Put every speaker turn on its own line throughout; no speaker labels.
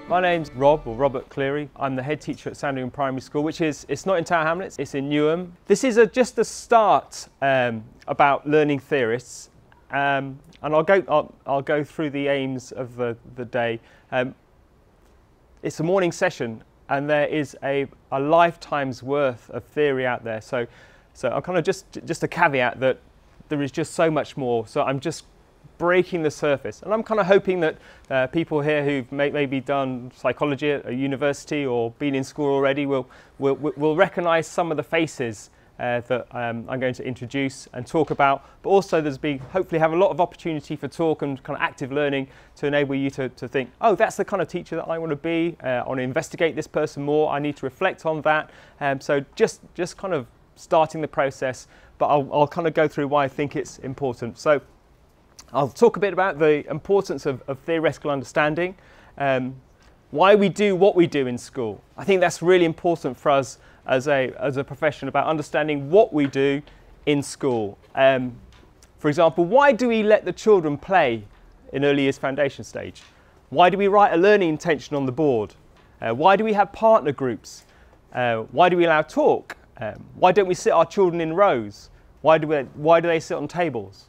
My name's Rob, or Robert Cleary. I'm the head teacher at Sandringham Primary School, it's not in Tower Hamlets, it's in Newham. This is just a start about learning theorists, and I'll go through the aims of the day. It's a morning session, and there is a lifetime's worth of theory out there. So I'm kind of just a caveat that there is just so much more. So I'm just breaking the surface, and I'm kind of hoping that people here who've maybe done psychology at a university or been in school already will recognise some of the faces that I'm going to introduce and talk about, but also hopefully have a lot of opportunity for talk and kind of active learning to enable you to think, oh, that's the kind of teacher that I want to be, I want to investigate this person more, I need to reflect on that. So just kind of starting the process, but I'll kind of go through why I think it's important. So I'll talk a bit about the importance of theoretical understanding, why we do what we do in school. I think that's really important for us as a profession, about understanding what we do in school. For example, why do we let the children play in early years foundation stage? Why do we write a learning intention on the board? Why do we have partner groups? Why do we allow talk? Why don't we sit our children in rows? Why do they sit on tables?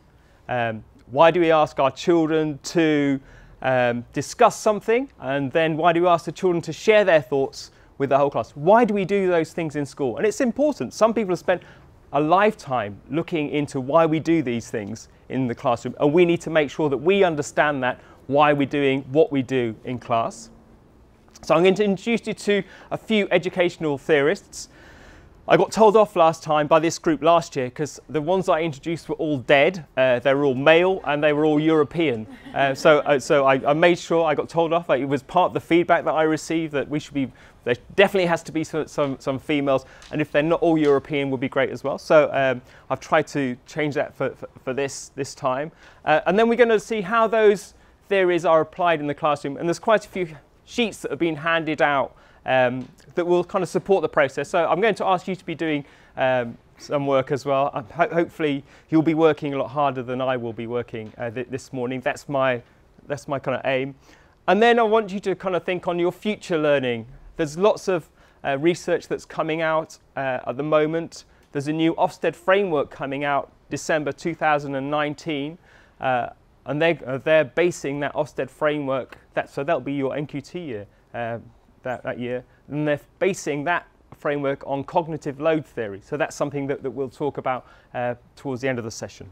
Why do we ask our children to discuss something, and then why do we ask the children to share their thoughts with the whole class? Why do we do those things in school? And it's important. Some people have spent a lifetime looking into why we do these things in the classroom, and we need to make sure that we understand that, why we're doing what we do in class. So I'm going to introduce you to a few educational theorists. I got told off last time by this group last year because the ones I introduced were all dead. They were all male and they were all European. So I made sure I got told off. It was part of the feedback that I received that there definitely has to be some females, and if they're not all European would be great as well. So I've tried to change that for this time. And then we're going to see how those theories are applied in the classroom. And there's quite a few sheets that have been handed out that will kind of support the process. So I'm going to ask you to be doing some work as well. Hopefully you'll be working a lot harder than I will be working this morning. That's my kind of aim. And then I want you to kind of think on your future learning. There's lots of research that's coming out at the moment. There's a new Ofsted framework coming out December 2019, and they're basing that Ofsted framework, so that'll be your NQT year, that year, and they're basing that framework on cognitive load theory. So that's something that we'll talk about towards the end of the session.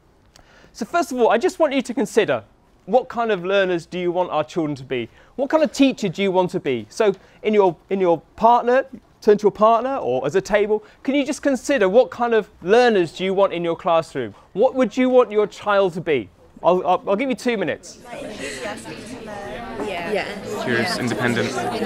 So first of all, I just want you to consider, what kind of learners do you want our children to be? What kind of teacher do you want to be? So in your partner, turn to your partner, or as a table, can you just consider what kind of learners do you want in your classroom? What would you want your child to be? I'll give you 2 minutes.
Like enthusiastic to learn.
Yeah.
Curious, independent.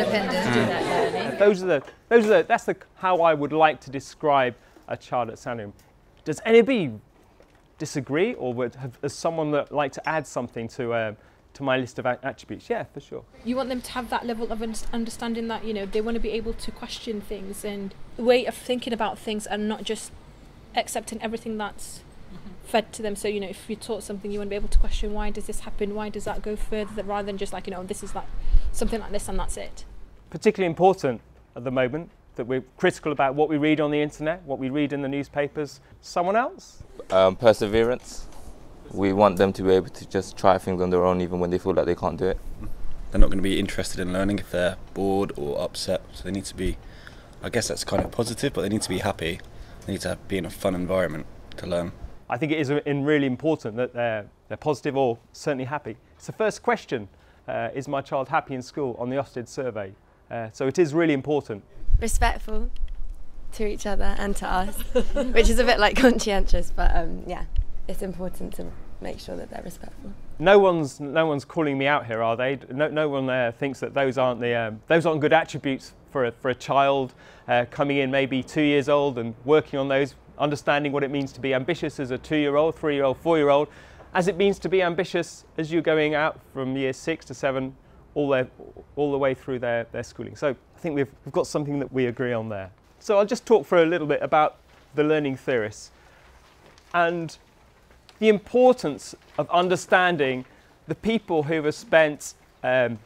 That's how I would like to describe a child at Sandringham. Does anybody disagree, or has someone that like to add something to my list of attributes? Yeah, for sure.
You want them to have that level of understanding that, they want to be able to question things and a way of thinking about things, and not just accepting everything that's fed to them. So, if you taught something, you want to be able to question, why does this happen? Why does that go further? Rather than just like, this is like something like this and that's it.
Particularly important at the moment that we're critical about what we read on the internet, what we read in the newspapers. Someone else?
Perseverance. We want them to be able to just try things on their own even when they feel like they can't do it.
They're not going to be interested in learning if they're bored or upset. So they need to be, I guess that's kind of positive, but they need to be happy. They need to be in a fun environment to learn.
I think it is really important that they're positive or certainly happy. It's the first question, is my child happy in school, on the Ofsted survey. So it is really important.
Respectful to each other and to us, which is a bit like conscientious, but yeah, it's important to make sure that they're respectful.
No one's calling me out here, are they? No one thinks that those aren't good attributes for a child coming in maybe 2 years old and working on those, understanding what it means to be ambitious as a 2-year-old, 3-year-old, 4-year-old, as it means to be ambitious as you're going out from year 6 to 7 all the way through their schooling. So I think we've got something that we agree on there. So I'll just talk for a little bit about the learning theorists and the importance of understanding the people who have spent a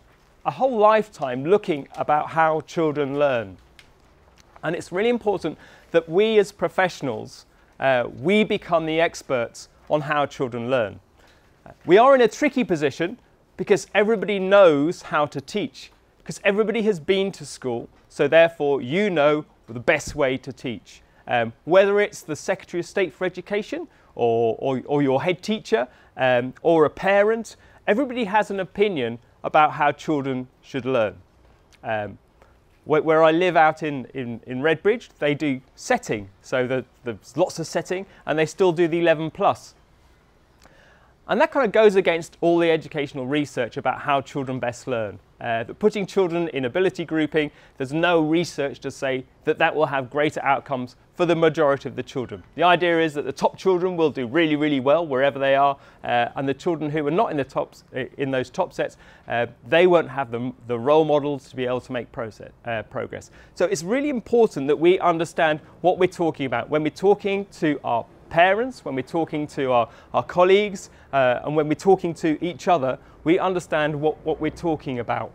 a whole lifetime looking about how children learn. And it's really important that we as professionals, we become the experts on how children learn. We are in a tricky position because everybody knows how to teach, because everybody has been to school, so therefore you know the best way to teach. Whether it's the Secretary of State for Education or your head teacher or a parent, everybody has an opinion about how children should learn. Where I live out in Redbridge, they do setting, so there's lots of setting, and they still do the 11 plus. And that kind of goes against all the educational research about how children best learn. That putting children in ability grouping, there's no research to say that that will have greater outcomes for the majority of the children. The idea is that the top children will do really, really well wherever they are, and the children who are not in those top sets, they won't have the role models to be able to make progress. So it's really important that we understand what we're talking about when we're talking to our parents, when we're talking to our colleagues, and when we're talking to each other, we understand what we're talking about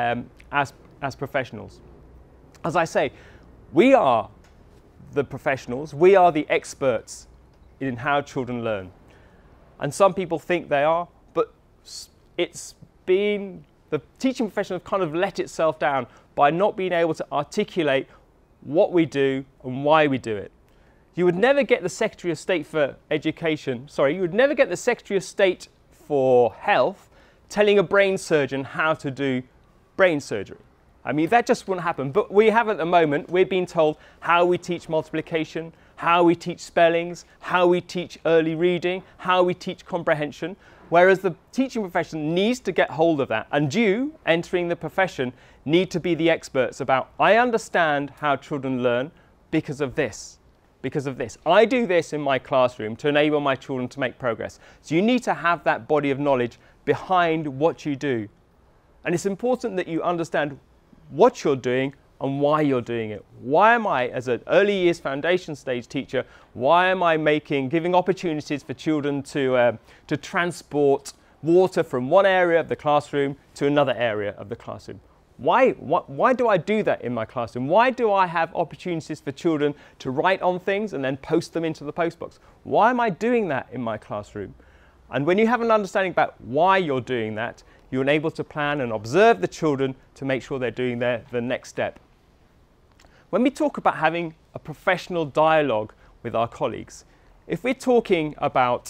as professionals. As I say, we are the professionals, we are the experts in how children learn. And some people think they are, but it's been, the teaching profession has kind of let itself down by not being able to articulate what we do and why we do it. You would never get the Secretary of State for Education, you would never get the Secretary of State for Health telling a brain surgeon how to do brain surgery. I mean, that just wouldn't happen. But we have at the moment, we're being told how we teach multiplication, how we teach spellings, how we teach early reading, how we teach comprehension, whereas the teaching profession needs to get hold of that. And you, entering the profession, need to be the experts about, I understand how children learn because of this. Because of this. I do this in my classroom to enable my children to make progress. So you need to have that body of knowledge behind what you do. And it's important that you understand what you're doing and why you're doing it. Why am I, as an early years foundation stage teacher, why am I giving opportunities for children to transport water from one area of the classroom to another area of the classroom? Why do I do that in my classroom? Why do I have opportunities for children to write on things and then post them into the postbox? Why am I doing that in my classroom? And when you have an understanding about why you're doing that, you're able to plan and observe the children to make sure they're doing the next step. When we talk about having a professional dialogue with our colleagues, if we're talking about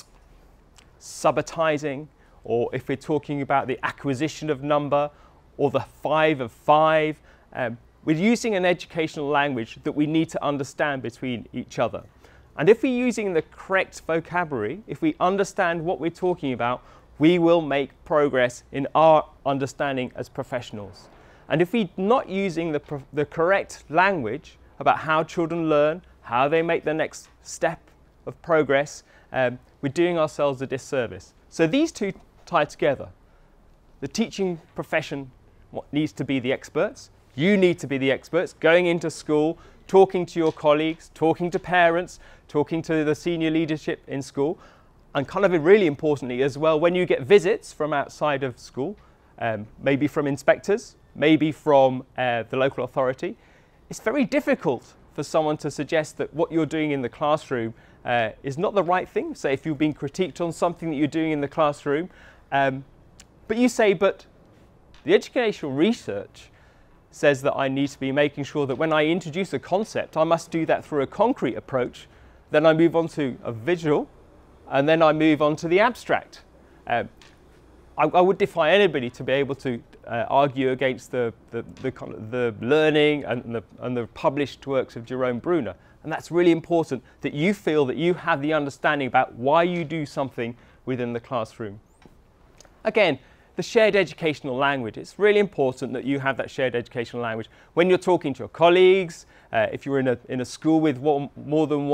subitizing, or if we're talking about the acquisition of number, or the 5 of 5, we're using an educational language that we need to understand between each other. And if we're using the correct vocabulary, if we understand what we're talking about, we will make progress in our understanding as professionals. And if we're not using the correct language about how children learn, how they make the next step of progress, we're doing ourselves a disservice. So these two tie together. The teaching profession needs to be the experts. You need to be the experts, going into school, talking to your colleagues, talking to parents, talking to the senior leadership in school, and kind of really importantly as well, when you get visits from outside of school, maybe from inspectors, maybe from the local authority, it's very difficult for someone to suggest that what you're doing in the classroom is not the right thing. Say if you've been critiqued on something that you're doing in the classroom, but you say, but the educational research says that I need to be making sure that when I introduce a concept, I must do that through a concrete approach. Then I move on to a visual, and then I move on to the abstract. I would defy anybody to be able to argue against the learning and the published works of Jerome Bruner. And that's really important, that you feel that you have the understanding about why you do something within the classroom. Again, the shared educational language. It's really important that you have that shared educational language when you're talking to your colleagues. If you're in a school with more than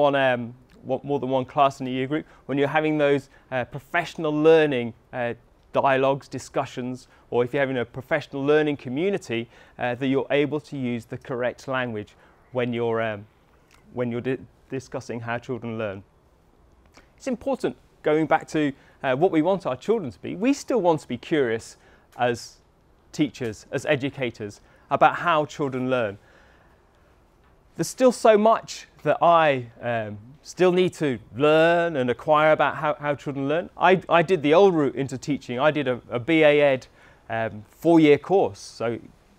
one class in a year group, when you're having those professional learning dialogues, discussions, or if you're having a professional learning community, that you're able to use the correct language when you're discussing how children learn. It's important, going back to what we want our children to be. We still want to be curious as teachers, as educators, about how children learn. There's still so much that I still need to learn and acquire about how children learn. I did the old route into teaching. I did a BA Ed 4-year course. So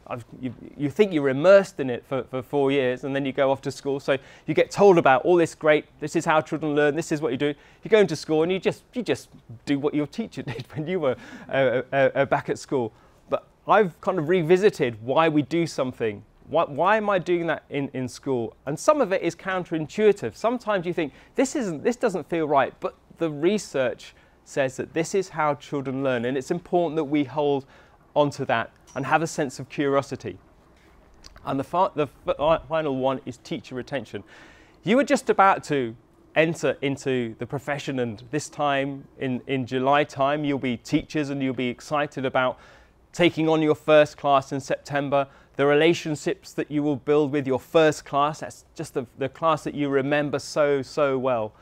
you think you're immersed in it for 4 years, and then you go off to school. So you get told about all this great, this is how children learn, this is what you do. You go into school and you just do what your teacher did when you were back at school. But I've kind of revisited why we do something. Why am I doing that in school? And some of it is counterintuitive. Sometimes you think, this doesn't feel right, but the research says that this is how children learn, and it's important that we hold onto that and have a sense of curiosity. And the final one is teacher retention. You are just about to enter into the profession, and this time in July time you'll be teachers and you'll be excited about taking on your first class in September. The relationships that you will build with your first class, that's just the class that you remember so well.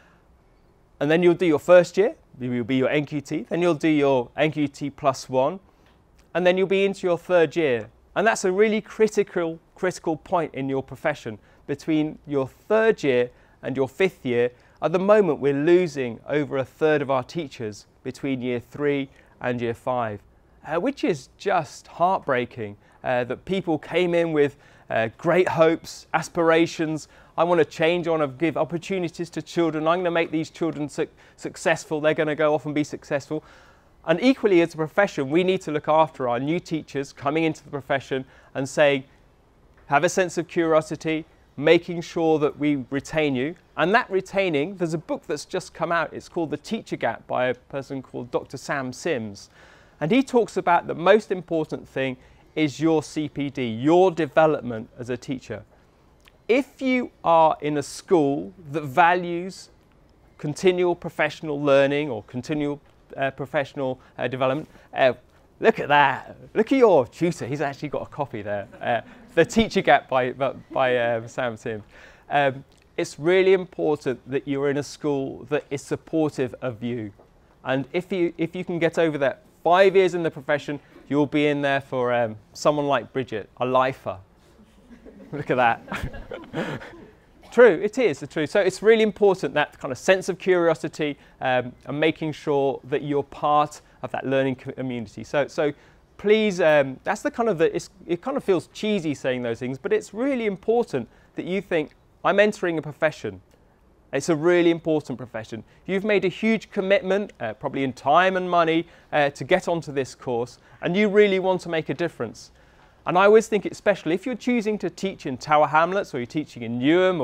And then you'll do your first year, you'll be your NQT, then you'll do your NQT +1, and then you'll be into your third year. And that's a really critical point in your profession. Between your third year and your fifth year, at the moment we're losing over a third of our teachers between year 3 and year 5, which is just heartbreaking. That people came in with great hopes, aspirations. I want to change, I want to give opportunities to children, I'm going to make these children successful, they're going to go off and be successful. And equally as a profession, we need to look after our new teachers coming into the profession and saying, have a sense of curiosity, making sure that we retain you. And that retaining, there's a book that's just come out, it's called The Teacher Gap by a person called Dr. Sam Sims. And he talks about the most important thing is your CPD, your development as a teacher. If you are in a school that values continual professional learning or continual professional development, look at that. Look at your tutor. He's actually got a copy there. The Teacher Gap by Sam Sims. It's really important that you're in a school that is supportive of you. And if you can get over that 5 years in the profession, you'll be in there for someone like Bridget, a lifer. Look at that. True, it is true. So it's really important, that kind of sense of curiosity and making sure that you're part of that learning community. So please, that's the kind of, it kind of feels cheesy saying those things, but it's really important that you think, I'm entering a profession. It's a really important profession. You've made a huge commitment, probably in time and money, to get onto this course, and you really want to make a difference. And I always think, especially if you're choosing to teach in Tower Hamlets, or you're teaching in Newham,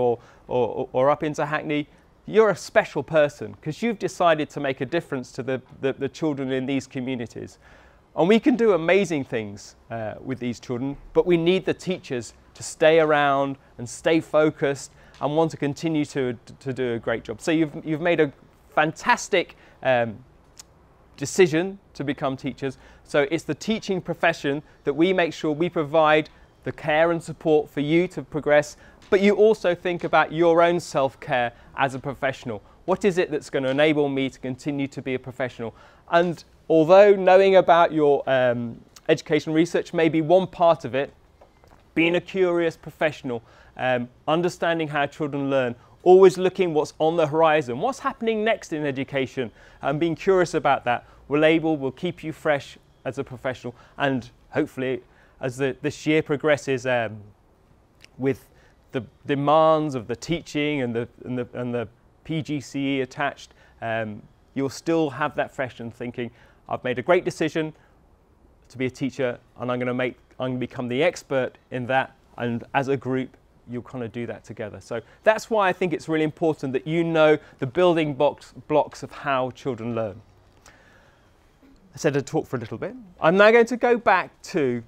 or up into Hackney, you're a special person because you've decided to make a difference to the children in these communities. And we can do amazing things with these children, but we need the teachers to stay around and stay focused and want to continue to do a great job. So you've made a fantastic decision to become teachers. So it's the teaching profession that we make sure we provide the care and support for you to progress, but you also think about your own self-care as a professional. What is it that's going to enable me to continue to be a professional? And although knowing about your education research may be one part of it, being a curious professional, understanding how children learn, always looking what's on the horizon, what's happening next in education, and being curious about that will keep you fresh as a professional. And hopefully, as this year progresses, with the demands of the teaching and the PGCE attached, you'll still have that fresh and thinking, I've made a great decision to be a teacher, and I'm going to become the expert in that, and as a group you'll kind of do that together. So that's why I think it's really important that you know the building blocks of how children learn. I said I'd talk for a little bit. I'm now going to go back to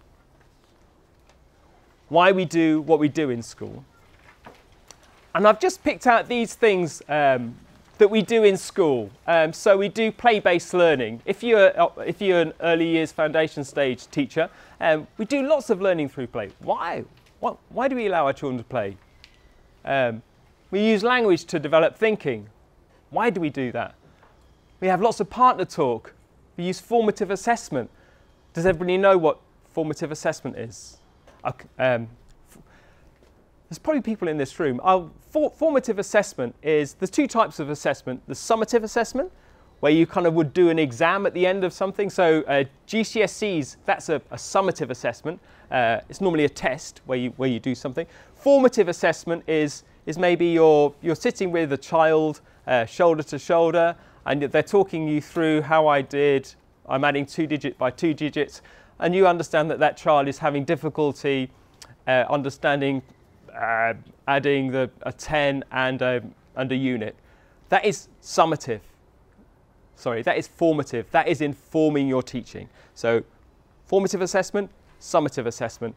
why we do what we do in school. And I've just picked out these things that we do in school. So we do play-based learning. If you're an early years foundation stage teacher, we do lots of learning through play. Why? Why do we allow our children to play? We use language to develop thinking. Why do we do that? We have lots of partner talk. We use formative assessment Does everybody know what formative assessment is? There's probably people in this room. Formative assessment is, there's two types of assessment. The summative assessment, where you kind of would do an exam at the end of something. So GCSEs, that's a summative assessment. It's normally a test where you do something. Formative assessment is maybe you're sitting with a child shoulder to shoulder, and they're talking you through how I did. I'm adding 2 digit by 2 digits, and you understand that child is having difficulty understanding adding a 10 and a unit. That is summative. Sorry, that is formative. That is informing your teaching. So formative assessment, summative assessment.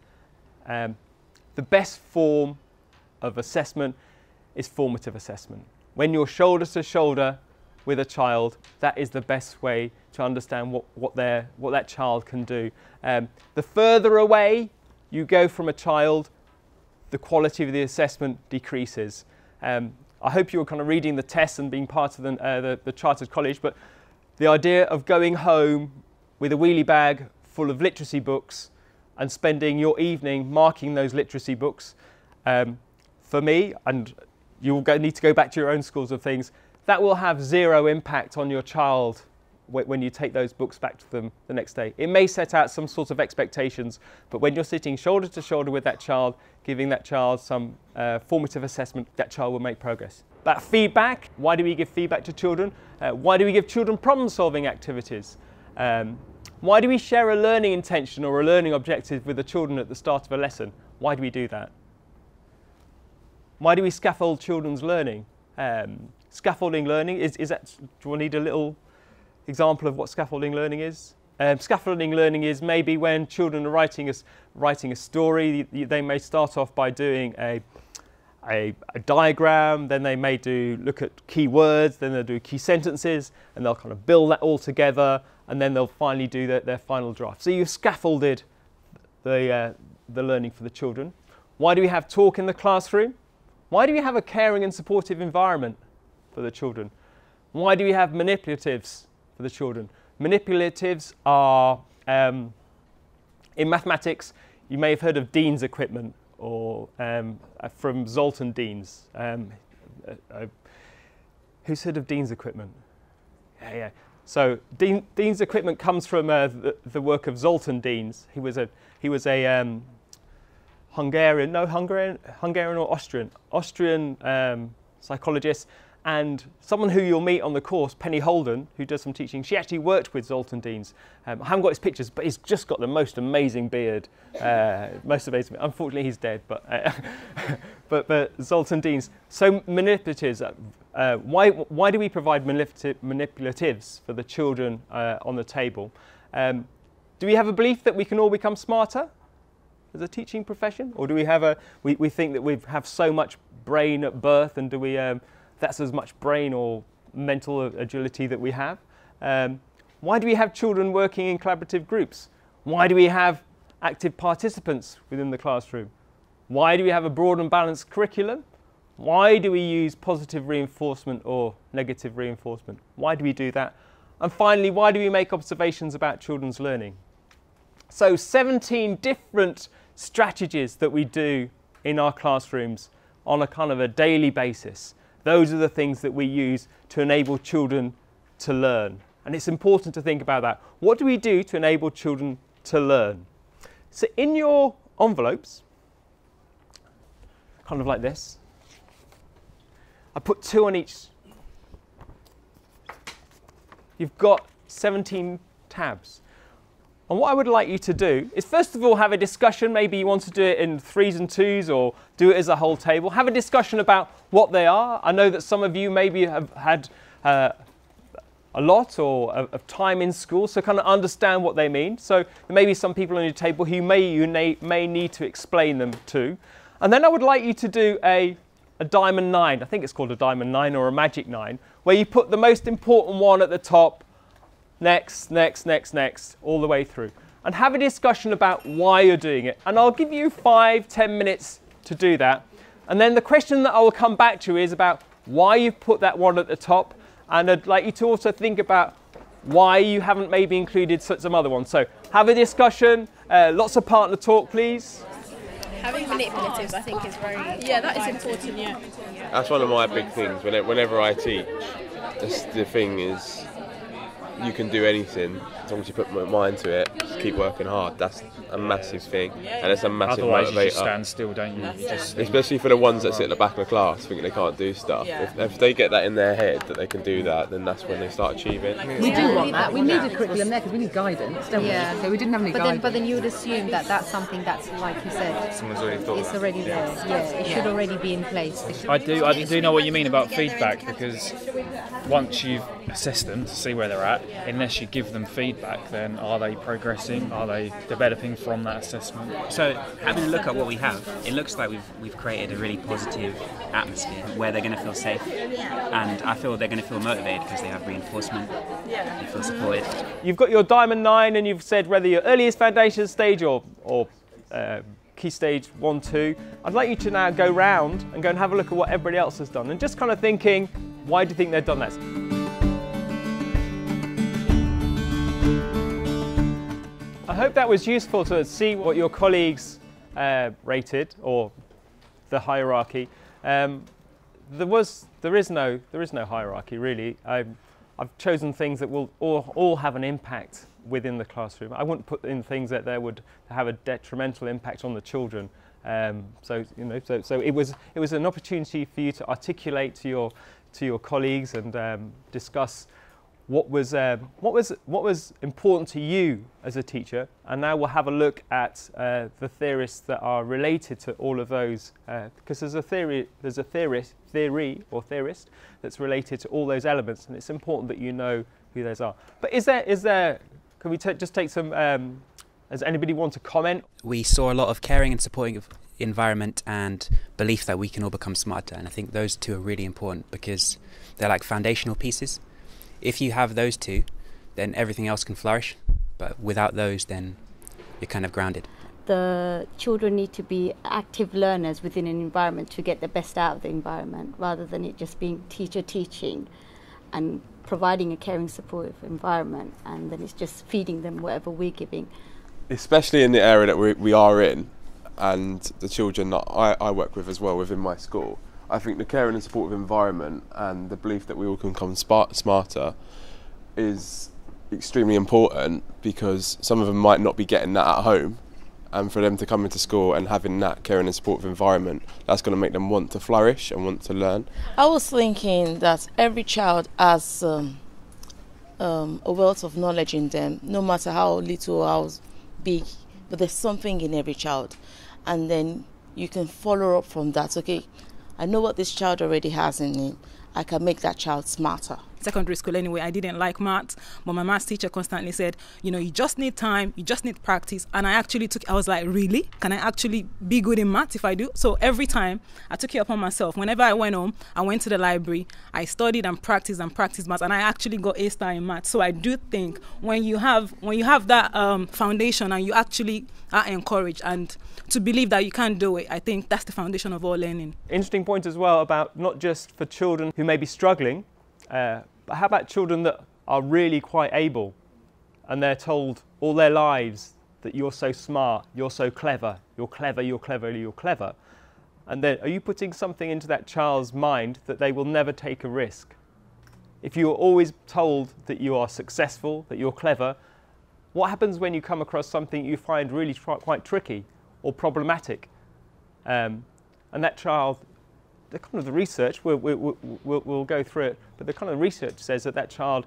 The best form of assessment is formative assessment. When you're shoulder to shoulder with a child, that is the best way to understand what that child can do. The further away you go from a child, the quality of the assessment decreases. I hope you're kind of reading the tests and being part of the Chartered College, but the idea of going home with a wheelie bag full of literacy books and spending your evening marking those literacy books, for me, and you'll need to go back to your own schools of things, that will have zero impact on your child when you take those books back to them the next day. It may set out some sort of expectations, but when you're sitting shoulder to shoulder with that child, giving that child some formative assessment, that child will make progress. That feedback, why do we give feedback to children? Why do we give children problem-solving activities? Why do we share a learning intention or a learning objective with the children at the start of a lesson? Why do we do that? Why do we scaffold children's learning? Scaffolding learning, do you need a little example of what scaffolding learning is? Scaffolding learning is maybe when children are writing a story, they may start off by doing a diagram, then they may look at key words, then they'll do key sentences, and they'll kind of build that all together, and then they'll finally do their final draft. So you've scaffolded the learning for the children. Why do we have talk in the classroom? Why do we have a caring and supportive environment for the children? Why do we have manipulatives for the children? Manipulatives are, in mathematics, you may have heard of Dean's equipment, or from Zoltan Deans. Who's heard of Dean's equipment? Yeah. So Dean's equipment comes from the work of Zoltan Deans. He was a Hungarian or Austrian psychologist, and someone who you'll meet on the course, Penny Holden, who does some teaching. She actually worked with Zoltan Deans. I haven't got his pictures, but he's just got the most amazing beard. Unfortunately, he's dead, but Zoltan Deans. So manipulatives. Why do we provide manipulatives for the children on the table? Do we have a belief that we can all become smarter as a teaching profession, or do we have we think that we have so much brain at birth, and do we that's as much brain or mental agility that we have? Why do we have children working in collaborative groups? Why do we have active participants within the classroom? Why do we have a broad and balanced curriculum? Why do we use positive reinforcement or negative reinforcement? Why do we do that? And finally, why do we make observations about children's learning? So 17 different strategies that we do in our classrooms on a kind of a daily basis. Those are the things that we use to enable children to learn. And it's important to think about that. What do we do to enable children to learn? So in your envelopes, kind of like this, I put 2 on each. You've got 17 tabs. And what I would like you to do is, first of all, have a discussion. Maybe you want to do it in 3s and 2s, or do it as a whole table. Have a discussion about what they are. I know that some of you maybe have had a lot of time in school, so kind of understand what they mean. So there may be some people on your table who you may need to explain them to. And then I would like you to do a diamond 9. I think it's called a diamond 9 or a magic 9, where you put the most important one at the top, next, all the way through. And have a discussion about why you're doing it. And I'll give you 5-10 minutes to do that. And then the question that I will come back to is about why you've put that one at the top. And I'd like you to also think about why you haven't maybe included some other ones. So have a discussion, lots of partner talk, please.
Having manipulatives, I think, is very... Yeah, that is important, yeah.
That's one of my big things. Whenever I teach, the thing is, you can do anything as long as you put my mind to it. Just keep working hard. That's a massive thing, and it's a massive
Otherwise,
motivator.
you just stand still, don't you?
Especially for the ones that sit at the back of the class thinking they can't do stuff. If they get that in their head that they can do that, then that's when they start achieving.
We do want that. We need a curriculum there because we need guidance, don't we? So we didn't have any guidance.
But then you would assume that that's something that's, like you said,
Someone's already thought
it's already there. Yeah, it should already be in place.
I do know what you mean about feedback, because once you've assessed them to see where they're at, unless you give them feedback, then are they progressing? Are they developing from that assessment?
So having a look at what we have, it looks like we've created a really positive atmosphere where they're going to feel safe, and I feel they're going to feel motivated because they have reinforcement, they feel supported.
You've got your Diamond 9 and you've said whether your earliest foundation stage or key stage 1, 2. I'd like you to now go round and go and have a look at what everybody else has done and just kind of thinking, why do you think they've done that? I hope that was useful to see what your colleagues rated, or the hierarchy. There is no hierarchy really. I've chosen things that will all have an impact within the classroom. I wouldn't put in things that would have a detrimental impact on the children. So it was an opportunity for you to articulate to your colleagues and discuss what was important to you as a teacher. And now we'll have a look at the theorists that are related to all of those, because there's a theorist that's related to all those elements, and it's important that you know who those are. But is there? Can we just take some? Does anybody want to comment?
We saw a lot of caring and supporting of environment and belief that we can all become smarter, and I think those two are really important because they're like foundational pieces. If you have those two, then everything else can flourish, but without those, then you're kind of grounded.
The children need to be active learners within an environment to get the best out of the environment, rather than it just being teacher teaching and providing a caring, supportive environment, and then it's just feeding them whatever we're giving.
Especially in the area that we are in, and the children that I work with as well within my school, I think the caring and supportive environment and the belief that we all can become smarter is extremely important, because some of them might not be getting that at home, and for them to come into school and having that caring and supportive environment, that's going to make them want to flourish and want to learn.
I was thinking that every child has a wealth of knowledge in them, no matter how little or how big, but there's something in every child, and then you can follow up from that. Okay, I know what this child already has in him. I can make that child smarter.
Secondary school anyway, I didn't like maths, but my maths teacher constantly said, you just need time, you just need practice. And I was like, really? Can I actually be good in maths if I do? So every time I took it upon myself. Whenever I went home, I went to the library, I studied and practiced maths, and I actually got A star in maths. So I do think when you have that foundation and you actually are encouraged and to believe that you can do it, I think that's the foundation of all learning.
Interesting point as well about not just for children who may be struggling, but how about children that are really quite able and they're told all their lives that you're so smart, you're so clever, you're clever, you're clever, you're clever. And then are you putting something into that child's mind that they will never take a risk? If you're always told that you are successful, that you're clever, what happens when you come across something you find really quite tricky or problematic? And that child, the kind of the research, we'll go through it, but the kind of research says that child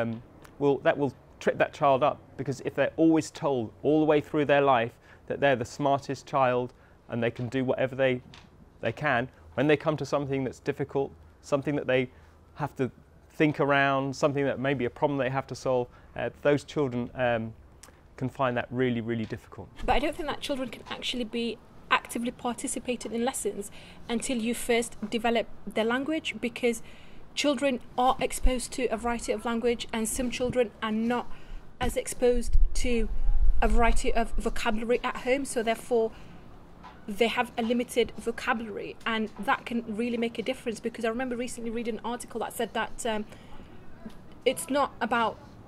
will trip that child up, because if they're always told all the way through their life that they're the smartest child and they can do whatever they can, when they come to something that's difficult, something that they have to think around, something that may be a problem they have to solve, those children can find that really, really difficult.
But I don't think that children can actually be actively participated in lessons until you first develop their language, because children are exposed to a variety of language and some children are not as exposed to a variety of vocabulary at home, so therefore they have a limited vocabulary, and that can really make a difference. Because I remember recently reading an article that said that it's not about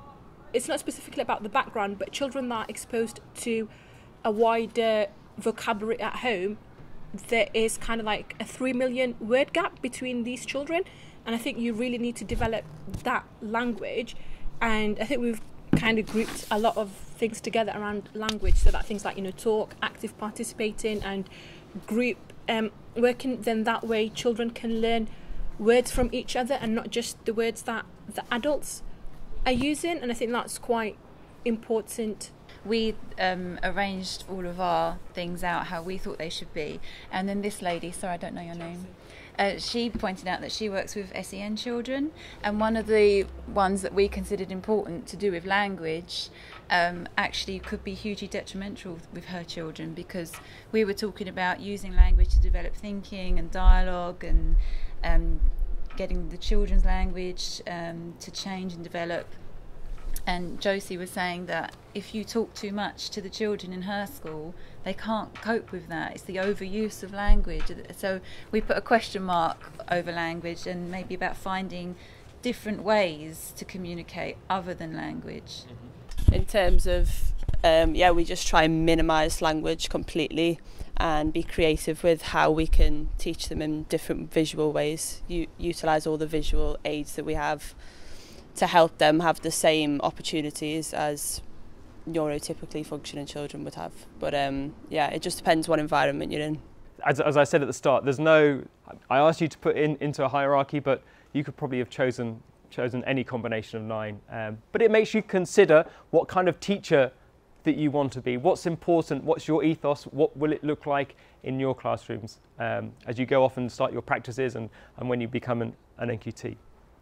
it's not specifically about the background, but children that are exposed to a wider vocabulary at home, there is kind of like a 3 million word gap between these children, and I think you really need to develop that language. And I think we've kind of grouped a lot of things together around language, so that things like, you know, talk, active participating, and group working, then that way children can learn words from each other and not just the words that the adults are using, and I think that's quite important.
We arranged all of our things out how we thought they should be, and then this lady, sorry I don't know your name, she pointed out that she works with SEN children, and one of the ones that we considered important to do with language actually could be hugely detrimental with her children, because we were talking about using language to develop thinking and dialogue, and getting the children's language to change and develop. And Josie was saying that if you talk too much to the children in her school, they can't cope with that. It's the overuse of language. So we put a question mark over language, and maybe about finding different ways to communicate other than language.
In terms of, we just try and minimise language completely and be creative with how we can teach them in different visual ways, utilise all the visual aids that we have to help them have the same opportunities as neurotypically functioning children would have. But it just depends what environment you're in.
As I said at the start, there's no, I asked you to put into a hierarchy, but you could probably have chosen any combination of 9. But it makes you consider what kind of teacher that you want to be, what's important, what's your ethos, what will it look like in your classrooms as you go off and start your practices and when you become an NQT.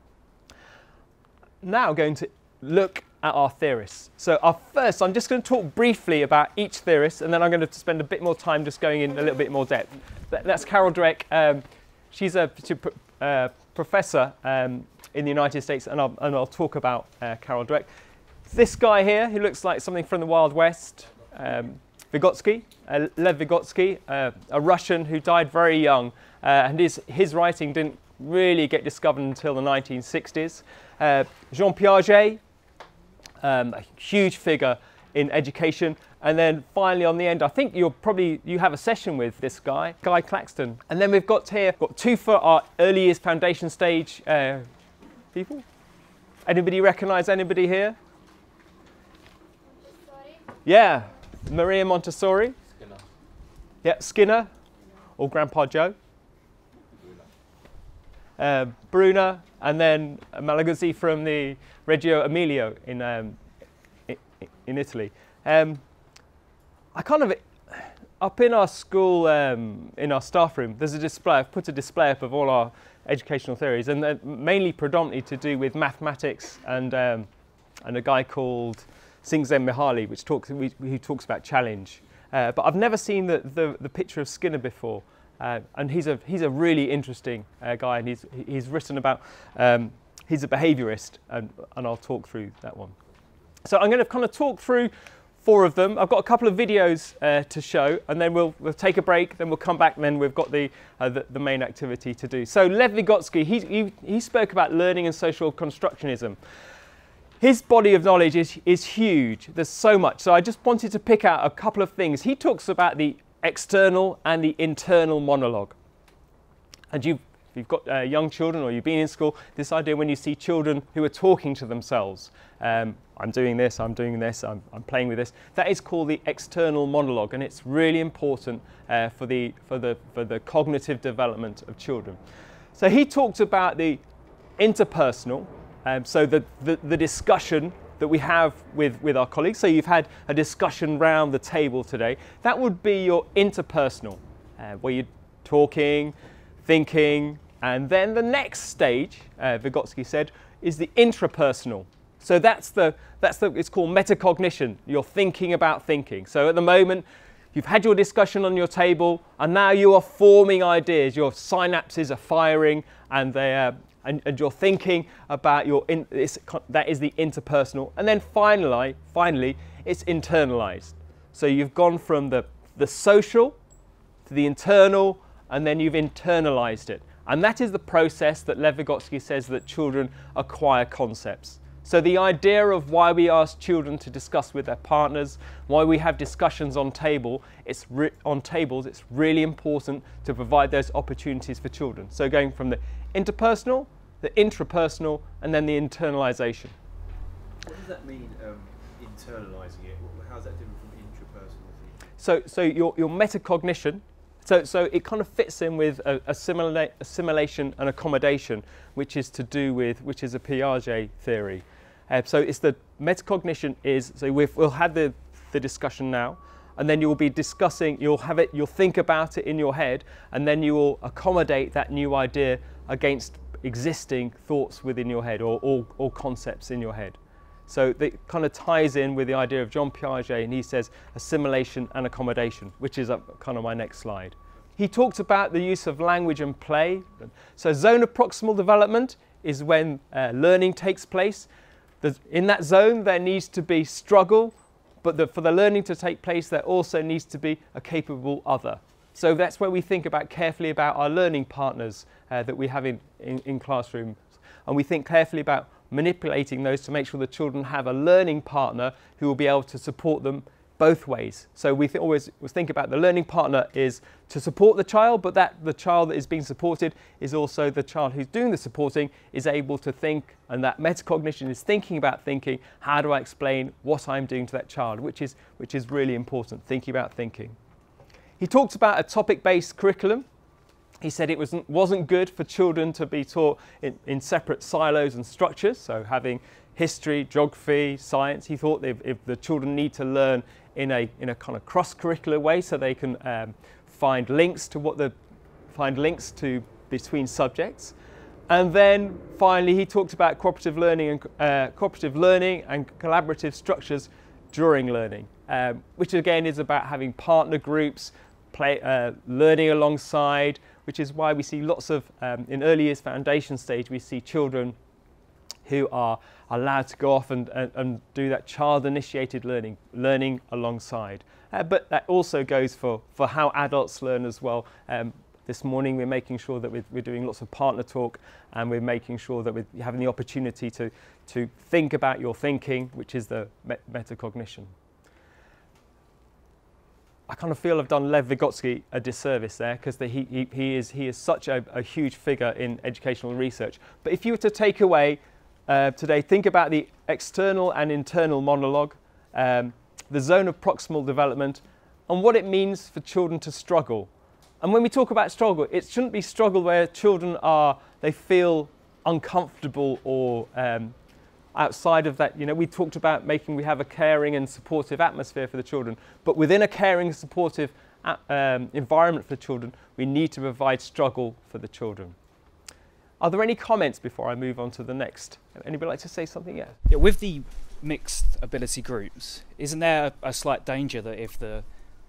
Now going to look at our theorists. So I'm just going to talk briefly about each theorist, and then I'm going to spend a bit more time just going in a little bit more depth. That's Carol Dweck. She's a professor in the United States, and I'll talk about Carol Dweck. This guy here, who looks like something from the Wild West, Vygotsky, Lev Vygotsky, a Russian who died very young, and his writing didn't really get discovered until the 1960s. Jean Piaget, a huge figure in education, and then finally on the end, I think you have a session with this guy, Guy Claxton. And then we've got 2 for our early years foundation stage people. Anybody recognise anybody here? Yeah, Maria Montessori. Skinner. Yeah, Skinner, or Grandpa Joe. Bruna, and then Malaguzzi from the Reggio Emilio in Italy. Up in our school, in our staff room, there's a display. I've put a display up of all our educational theories, and they're mainly predominantly to do with mathematics and a guy called Csikszentmihalyi Mihaly, who talks about challenge. But I've never seen the picture of Skinner before. And he's a really interesting guy, and he's written about, he's a behaviourist, and I'll talk through that one. So I'm going to kind of talk through 4 of them. I've got a couple of videos to show, and then we'll take a break, then we'll come back, and then we've got the main activity to do. So Lev Vygotsky, he spoke about learning and social constructionism. His body of knowledge is huge. There's so much. So I just wanted to pick out a couple of things. He talks about the external and the internal monologue. And if you've got young children, or you've been in school, this idea when you see children who are talking to themselves, I'm doing this, I'm playing with this, that is called the external monologue, and it's really important for the cognitive development of children. So he talked about the interpersonal, so the discussion that we have with our colleagues. So you've had a discussion round the table today. That would be your interpersonal, where you're talking, thinking, and then the next stage, Vygotsky said, is the intrapersonal. So it's called metacognition. You're thinking about thinking. So at the moment, you've had your discussion on your table, and now you are forming ideas. Your synapses are firing, and and you're thinking about that is the interpersonal. And then finally, it's internalized. So you've gone from the social to the internal, and then you've internalized it. And that is the process that Lev Vygotsky says that children acquire concepts. So the idea of why we ask children to discuss with their partners, why we have discussions on tables, it's really important to provide those opportunities for children. So going from the interpersonal, the intrapersonal, and then the internalisation.
What does that mean, internalising it? How's that different from intrapersonal?
So your metacognition, so it kind of fits in with assimilation and accommodation, which is a Piaget theory. So it's the metacognition is, so we'll have the discussion now, and then you'll be discussing, you'll think about it in your head, and then you will accommodate that new idea against existing thoughts within your head or concepts in your head. So that kind of ties in with the idea of John Piaget, and he says assimilation and accommodation, which is kind of my next slide. He talked about the use of language and play. So zone of proximal development is when learning takes place. In that zone there needs to be struggle, but for the learning to take place there also needs to be a capable other. So that's where we think carefully about our learning partners that we have in classrooms, and we think carefully about manipulating those to make sure the children have a learning partner who will be able to support them both ways. So we always think about the learning partner is to support the child, but that the child that is being supported is also the child who's doing the supporting is able to think, and that metacognition is thinking about thinking, how do I explain what I'm doing to that child, which is really important, thinking about thinking. He talked about a topic-based curriculum. He said it wasn't good for children to be taught in separate silos and structures, so having history, geography, science. He thought if the children need to learn in a kind of cross-curricular way, so they can find links between subjects. And then finally he talked about cooperative learning and collaborative structures during learning, which again is about having partner groups, learning alongside, which is why we see lots of, in early years foundation stage, we see children who are allowed to go off and do that child-initiated learning alongside. But that also goes for how adults learn as well. This morning we're making sure that we're doing lots of partner talk, and we're making sure that we're having the opportunity to think about your thinking, which is the metacognition. I kind of feel I've done Lev Vygotsky a disservice there, because he is such a huge figure in educational research. But if you were to take away today, think about the external and internal monologue, the zone of proximal development, and what it means for children to struggle. And when we talk about struggle, it shouldn't be struggle where children they feel uncomfortable or outside of that. We talked about we have a caring and supportive atmosphere for the children, but within a caring and supportive environment for the children, we need to provide struggle for the children. Are there any comments before I move on to the next? Anybody like to say something? Yeah,
with the mixed ability groups, isn't there a slight danger that if the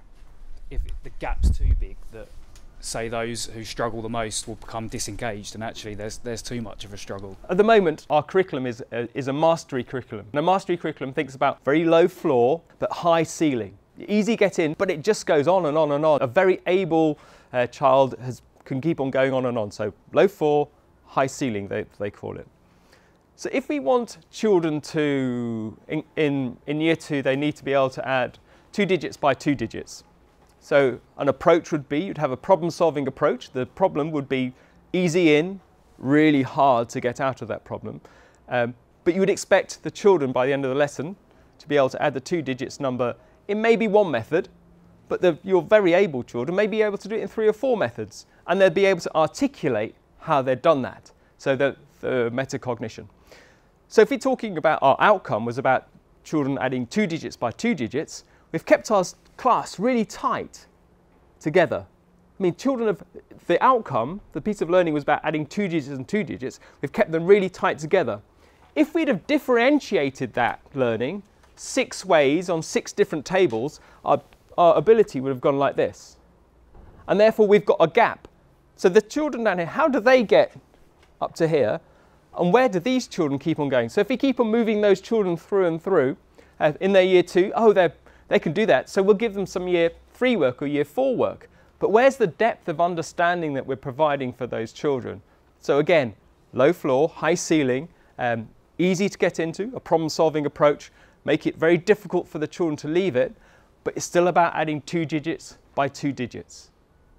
gap's too big, that say those who struggle the most will become disengaged, and actually there's too much of a struggle?
At the moment our curriculum is a mastery curriculum, and a mastery curriculum thinks about very low floor but high ceiling. Easy get in, but it just goes on and on and on. A very able child can keep on going on and on. So low floor, high ceiling they call it. So if we want children to, in year 2, they need to be able to add 2 digits by 2 digits. So an approach would be, you'd have a problem-solving approach. The problem would be easy in, really hard to get out of that problem. But you would expect the children by the end of the lesson to be able to add the 2 digits number in maybe one method, but your very able children may be able to do it in 3 or 4 methods, and they'll be able to articulate how they've done that. So the metacognition. So if we're talking about our outcome was about children adding 2 digits by 2 digits, we've kept our class really tight together. I mean, the outcome, the piece of learning was about adding 2 digits and 2 digits. We've kept them really tight together. If we'd have differentiated that learning 6 ways on 6 different tables, our ability would have gone like this. And therefore we've got a gap. So the children down here, how do they get up to here? And where do these children keep on going? So if we keep on moving those children through and through, in their year 2, they can do that. So we'll give them some year 3 work or year 4 work. But where's the depth of understanding that we're providing for those children? So again, low floor, high ceiling, easy to get into, a problem-solving approach, make it very difficult for the children to leave it, but it's still about adding 2 digits by 2 digits.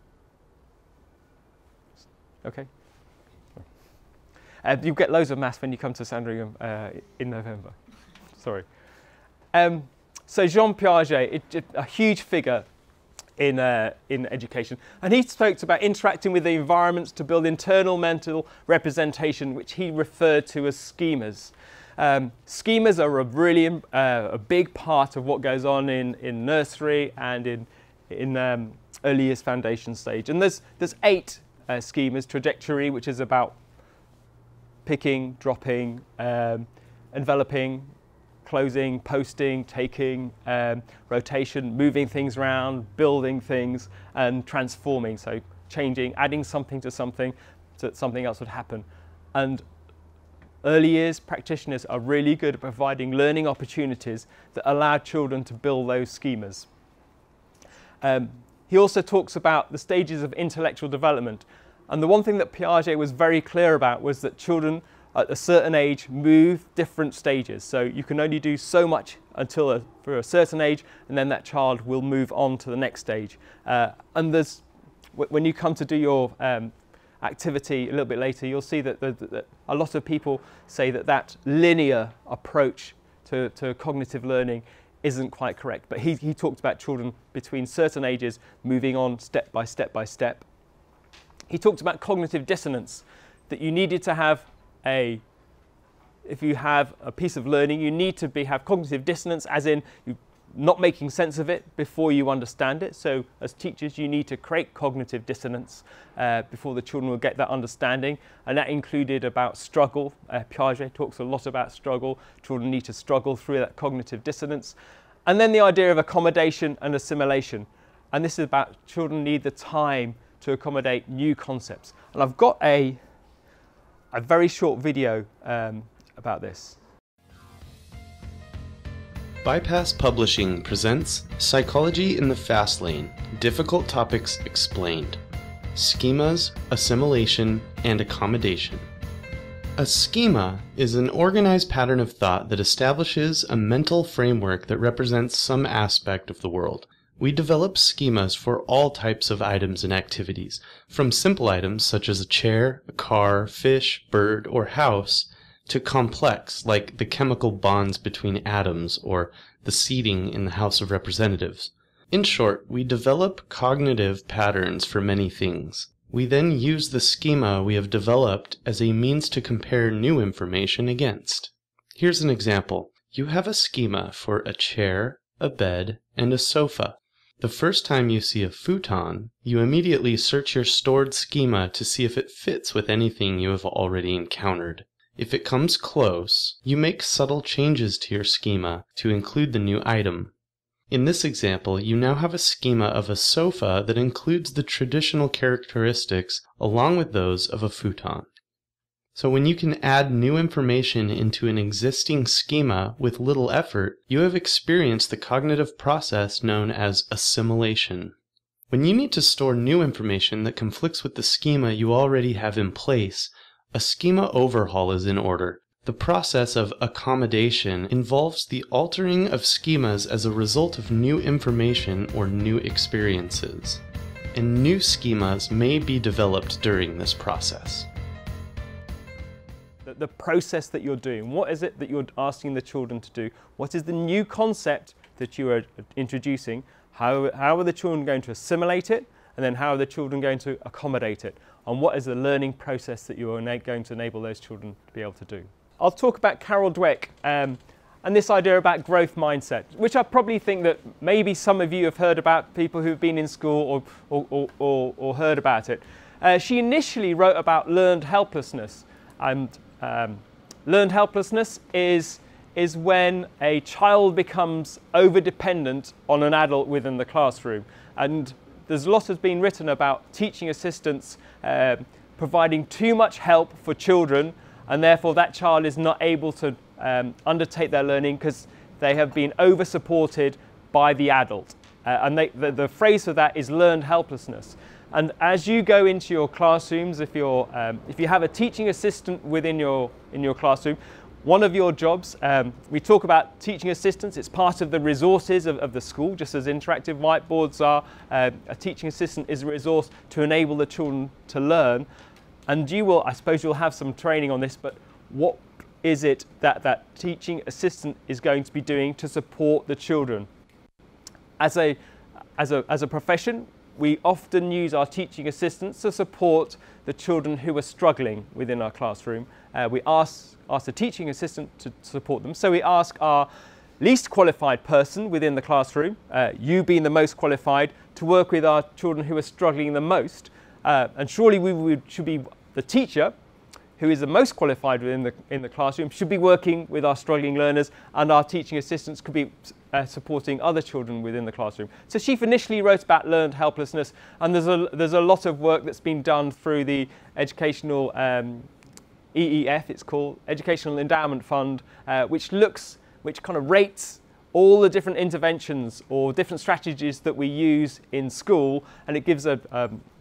Okay? You'll get loads of maths when you come to Sandringham in November. Sorry. So Jean Piaget, a huge figure in education, and he spoke about interacting with the environments to build internal mental representation, which he referred to as schemas. Schemas are a big part of what goes on in nursery and in early years foundation stage. And there's 8 schemas: trajectory, which is about picking, dropping, enveloping, closing, posting, taking, rotation, moving things around, building things, and transforming, so changing, adding something to something so that something else would happen. And early years practitioners are really good at providing learning opportunities that allow children to build those schemas. He also talks about the stages of intellectual development. And the one thing that Piaget was very clear about was that children at a certain age move different stages. So you can only do so much until for a certain age, and then that child will move on to the next stage. And when you come to do your activity a little bit later, you'll see that a lot of people say that linear approach to cognitive learning isn't quite correct. But he talked about children between certain ages moving on step by step by step. He talked about cognitive dissonance, that you needed to have if you have a piece of learning, you need to have cognitive dissonance, as in you not making sense of it before you understand it. So as teachers, you need to create cognitive dissonance before the children will get that understanding. And that included about struggle. Piaget talks a lot about struggle. Children need to struggle through that cognitive dissonance. And then the idea of accommodation and assimilation. And this is about children need the time to accommodate new concepts. And I've got a very short video about this.
Bypass Publishing presents Psychology in the Fast Lane, Difficult Topics Explained, Schemas, Assimilation, and Accommodation. A schema is an organized pattern of thought that establishes a mental framework that represents some aspect of the world. We develop schemas for all types of items and activities, from simple items such as a chair, a car, fish, bird, or house, to complex, like the chemical bonds between atoms or the seating in the House of Representatives. In short, we develop cognitive patterns for many things. We then use the schema we have developed as a means to compare new information against. Here's an example. You have a schema for a chair, a bed, and a sofa. The first time you see a futon, you immediately search your stored schema to see if it fits with anything you have already encountered. If it comes close, you make subtle changes to your schema to include the new item. In this example, you now have a schema of a sofa that includes the traditional characteristics along with those of a futon. So when you can add new information into an existing schema with little effort, you have experienced the cognitive process known as assimilation. When you need to store new information that conflicts with the schema you already have in place, a schema overhaul is in order. The process of accommodation involves the altering of schemas as a result of new information or new experiences. And new schemas may be developed during this process.
The process that you're doing, what is it that you're asking the children to do? What is the new concept that you are introducing? How are the children going to assimilate it? And then how are the children going to accommodate it? And what is the learning process that you are going to enable those children to be able to do? I'll talk about Carol Dweck and this idea about growth mindset, which I probably think that maybe some of you have heard about, people who've been in school or heard about it. She initially wrote about learned helplessness. And learned helplessness is when a child becomes over-dependent on an adult within the classroom. And there's a lot has been written about teaching assistants providing too much help for children, and therefore that child is not able to undertake their learning because they have been over-supported by the adult. And the phrase for that is learned helplessness. And as you go into your classrooms, if you have a teaching assistant within your classroom, one of your jobs, we talk about teaching assistants. It's part of the resources of the school, just as interactive whiteboards are. A teaching assistant is a resource to enable the children to learn. And you will, I suppose you'll have some training on this, but what is it that teaching assistant is going to be doing to support the children? As a profession, we often use our teaching assistants to support the children who are struggling within our classroom. We ask the teaching assistant to support them. So we ask our least qualified person within the classroom, you being the most qualified, to work with our children who are struggling the most. And surely should be the teacher who is the most qualified in the classroom should be working with our struggling learners, and our teaching assistants could be supporting other children within the classroom. So she initially wrote about learned helplessness, and there's a lot of work that's been done through the educational EEF, it's called Educational Endowment Fund, which kind of rates all the different interventions or different strategies that we use in school, and it gives a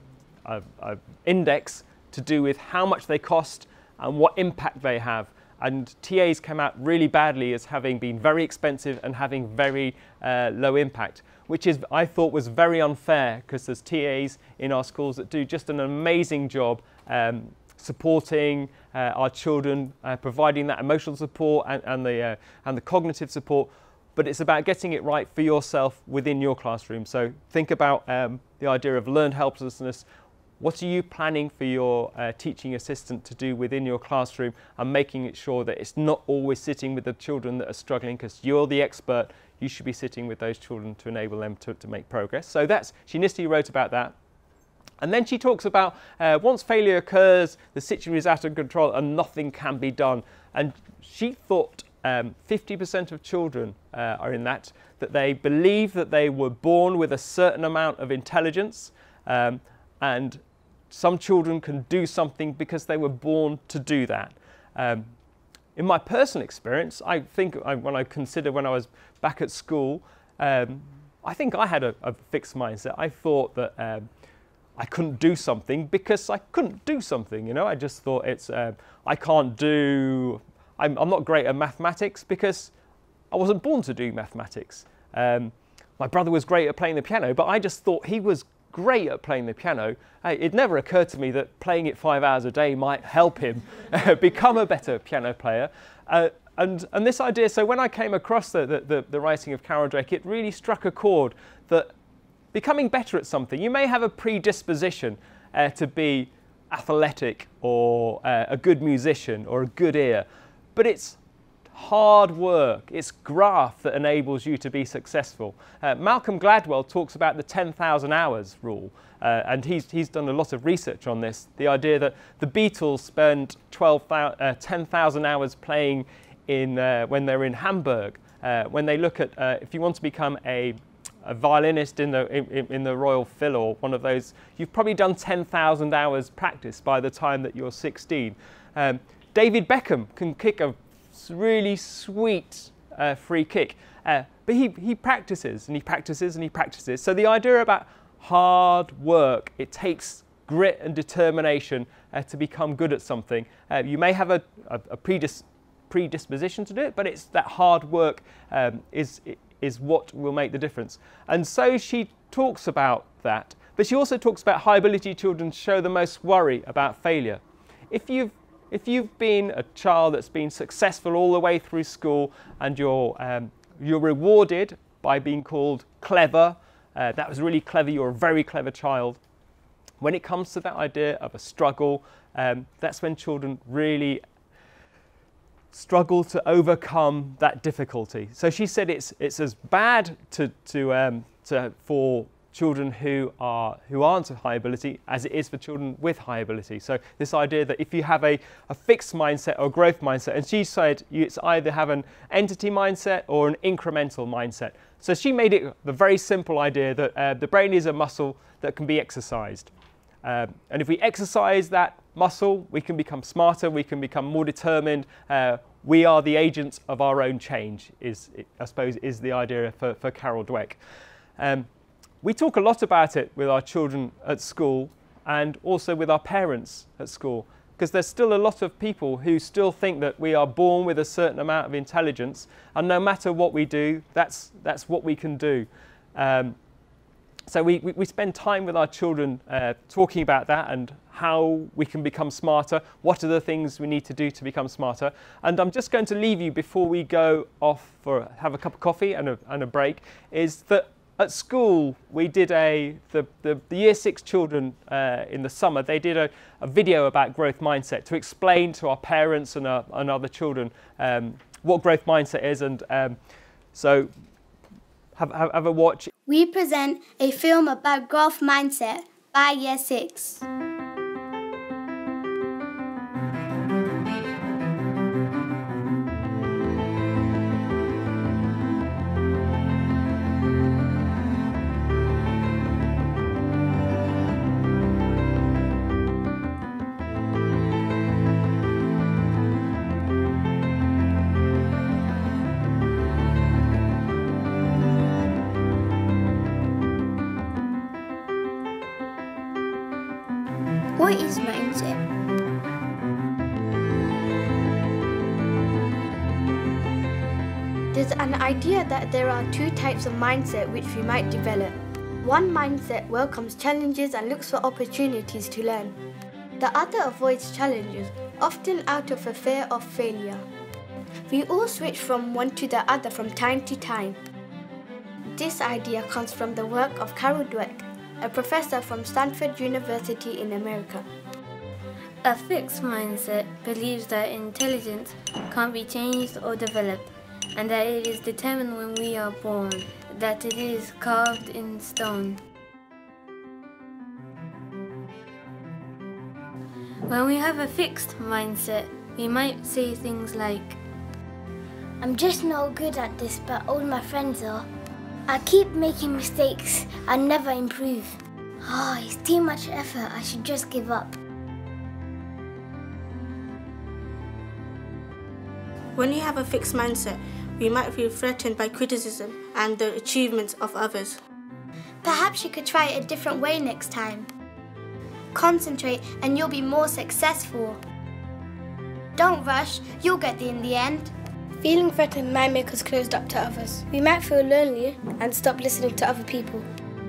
index to do with how much they cost and what impact they have. And TAs came out really badly as having been very expensive and having very low impact, which I thought was very unfair, because there's TAs in our schools that do just an amazing job supporting our children, providing that emotional support and the cognitive support. But it's about getting it right for yourself within your classroom. So think about the idea of learned helplessness. What are you planning for your teaching assistant to do within your classroom, and making it sure that it's not always sitting with the children that are struggling, because you're the expert. You should be sitting with those children to enable them to make progress. So she initially wrote about that. And then she talks about once failure occurs, the situation is out of control and nothing can be done. And she thought 50% of children are in that they believe that they were born with a certain amount of intelligence, and some children can do something because they were born to do that. In my personal experience, I think when I consider when I was back at school, I think I had a fixed mindset. I thought that I couldn't do something because I couldn't do something. You know, I just thought I can't do. I'm not great at mathematics because I wasn't born to do mathematics. My brother was great at playing the piano, but I just thought he was great at playing the piano. It never occurred to me that playing it 5 hours a day might help him become a better piano player. And this idea, so when I came across the writing of Carol Drake, it really struck a chord that becoming better at something, you may have a predisposition to be athletic or a good musician or a good ear, but it's hard work, it's graft that enables you to be successful. Malcolm Gladwell talks about the 10,000 hours rule, and he's done a lot of research on this. The idea that the Beatles spent 10,000 hours playing when they're in Hamburg. When they look at if you want to become a violinist in the Royal Phil or one of those, you've probably done 10,000 hours practice by the time that you're 16. David Beckham can kick a really sweet free kick, but he practices and he practices and he practices. So the idea about hard work, it takes grit and determination to become good at something. You may have a predisposition to do it, but it's that hard work is what will make the difference. And so she talks about that, but she also talks about high ability children show the most worry about failure. If you've been a child that's been successful all the way through school and you're rewarded by being called clever, that was really clever, you're a very clever child. When it comes to that idea of a struggle, that's when children really struggle to overcome that difficulty. So she said it's as bad for children who aren't high ability as it is for children with high ability. So this idea that if you have a fixed mindset or growth mindset, and she said it's either have an entity mindset or an incremental mindset. So she made it the very simple idea that the brain is a muscle that can be exercised. And if we exercise that muscle, we can become smarter, we can become more determined. We are the agents of our own change, I suppose, is the idea for Carol Dweck. We talk a lot about it with our children at school and also with our parents at school. because there's still a lot of people who still think that we are born with a certain amount of intelligence, and no matter what we do, that's what we can do. So we spend time with our children talking about that and how we can become smarter, what are the things we need to do to become smarter. And I'm just going to leave you before we go off for have a cup of coffee and a break, is that at school we did the Year 6 children in the summer, they did a video about growth mindset to explain to our parents and other children what growth mindset is, and so have a watch.
We present a film about growth mindset by Year 6. What is mindset? There's an idea that there are two types of mindset which we might develop. One mindset welcomes challenges and looks for opportunities to learn. The other avoids challenges, often out of a fear of failure. We all switch from one to the other from time to time. This idea comes from the work of Carol Dweck, a professor from Stanford University in America.
A fixed mindset believes that intelligence can't be changed or developed, and that it is determined when we are born, that it is carved in stone. When we have a fixed mindset, we might say things like,
I'm just not good at this, but all my friends are. I keep making mistakes and never improve. It's too much effort, I should just give up.
When you have a fixed mindset, we might feel threatened by criticism and the achievements of others.
Perhaps you could try it a different way next time. Concentrate and you'll be more successful. Don't rush, you'll get there in the end.
Feeling threatened might make us closed up to others. We might feel lonely and stop listening to other people.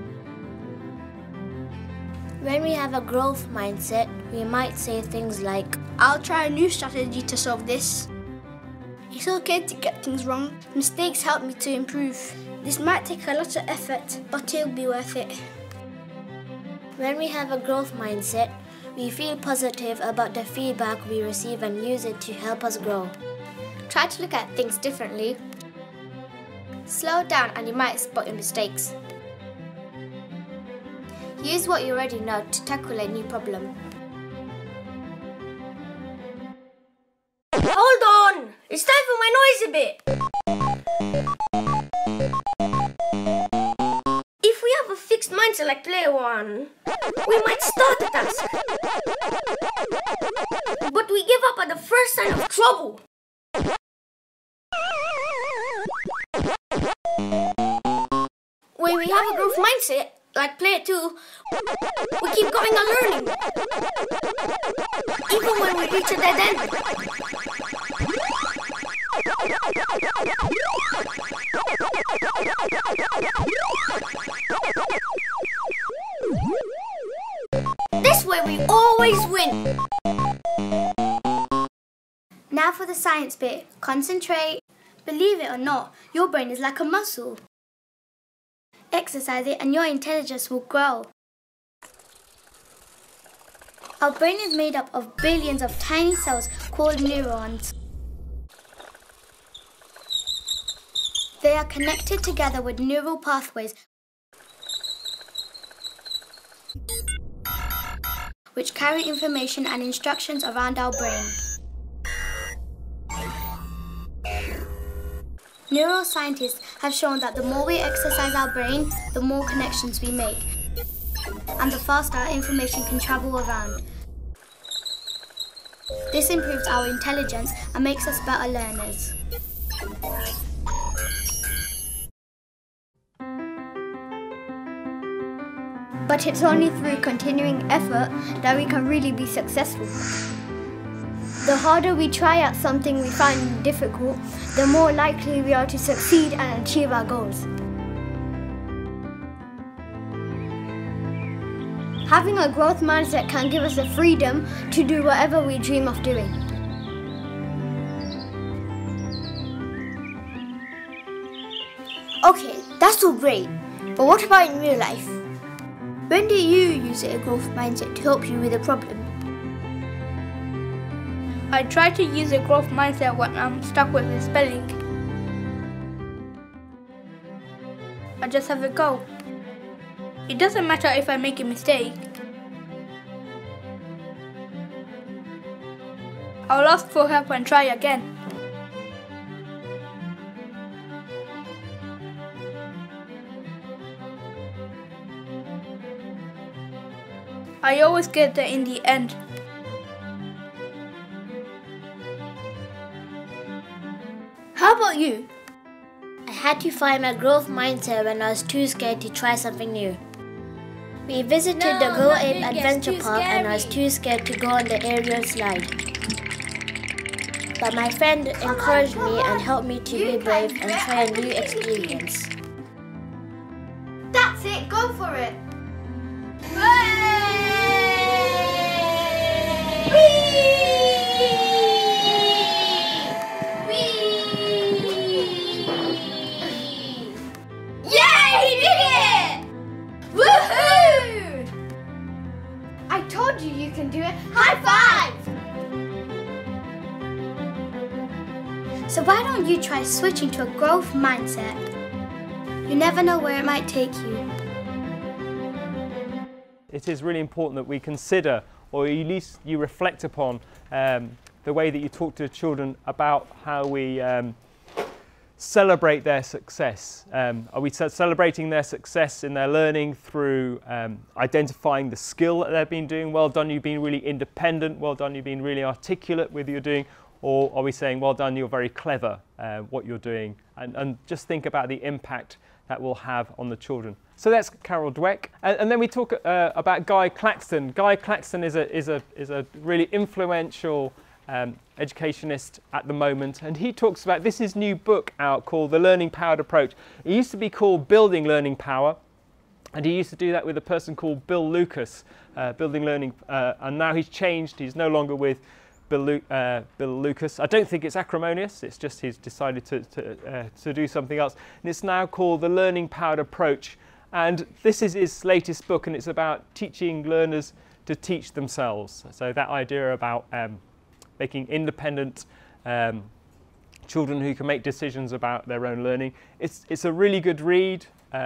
When we have a growth mindset, we might say things like,
I'll try a new strategy to solve this. It's okay to get things wrong. Mistakes help me to improve. This might take a lot of effort, but it'll be worth it.
When we have a growth mindset, we feel positive about the feedback we receive and use it to help us grow.
Try to look at things differently. Slow down and you might spot your mistakes. Use what you already know to tackle a new problem. Hold on! It's time for my noise a bit! If we have a fixed mindset like player 1, we might start a task. But we give up at the first sign of trouble. When we have a growth mindset, like player 2, we keep going and learning. Even when we reach a dead end. This way we always win.
Now for the science bit. Concentrate. Believe it or not, your brain is like a muscle. Exercise it and your intelligence will grow. Our brain is made up of billions of tiny cells called neurons. They are connected together with neural pathways which carry information and instructions around our brain. Neuroscientists have shown that the more we exercise our brain, the more connections we make, and the faster our information can travel around. This improves our intelligence and makes us better learners. But it's only through continuing effort that we can really be successful. The harder we try at something we find difficult, the more likely we are to succeed and achieve our goals. Having a growth mindset can give us the freedom to do whatever we dream of doing.
Okay, that's all great, but what about in real life? When do you use a growth mindset to help you with a problem?
I try to use a growth mindset when I'm stuck with the spelling. I just have a go. It doesn't matter if I make a mistake. I'll ask for help and try again. I always get there in the end.
How about you? I had to find my growth mindset when I was too scared to try something new. We visited the Go Ape Adventure Park and I was too scared to go on the aerial slide. But my friend encouraged me and helped me to be brave and try a new experience.
That's it, go for it! Yeah, he did it! Woohoo! I told you you can do it. High five! So why don't you try switching to a growth mindset? You never know where it might take you.
It is really important that we consider, or at least you reflect upon, the way that you talk to children about how we celebrate their success. Are we celebrating their success in their learning through identifying the skill that they've been doing? Well done, you've been really independent. Well done, you've been really articulate with what you're doing. Or are we saying, well done, you're very clever what you're doing? And just think about the impact that will have on the children. So that's Carol Dweck. And then we talk about Guy Claxton. Guy Claxton is a really influential educationist at the moment, and he talks about this his new book out called The Learning Powered Approach. It used to be called Building Learning Power, and he used to do that with a person called Bill Lucas, Building Learning, and now he's changed. He's no longer with Bill Lucas. I don't think it's acrimonious, it's just he's decided to do something else. And it's now called The Learning Powered Approach. And this is his latest book, and it's about teaching learners to teach themselves. So that idea about making independent children who can make decisions about their own learning. It's a really good read.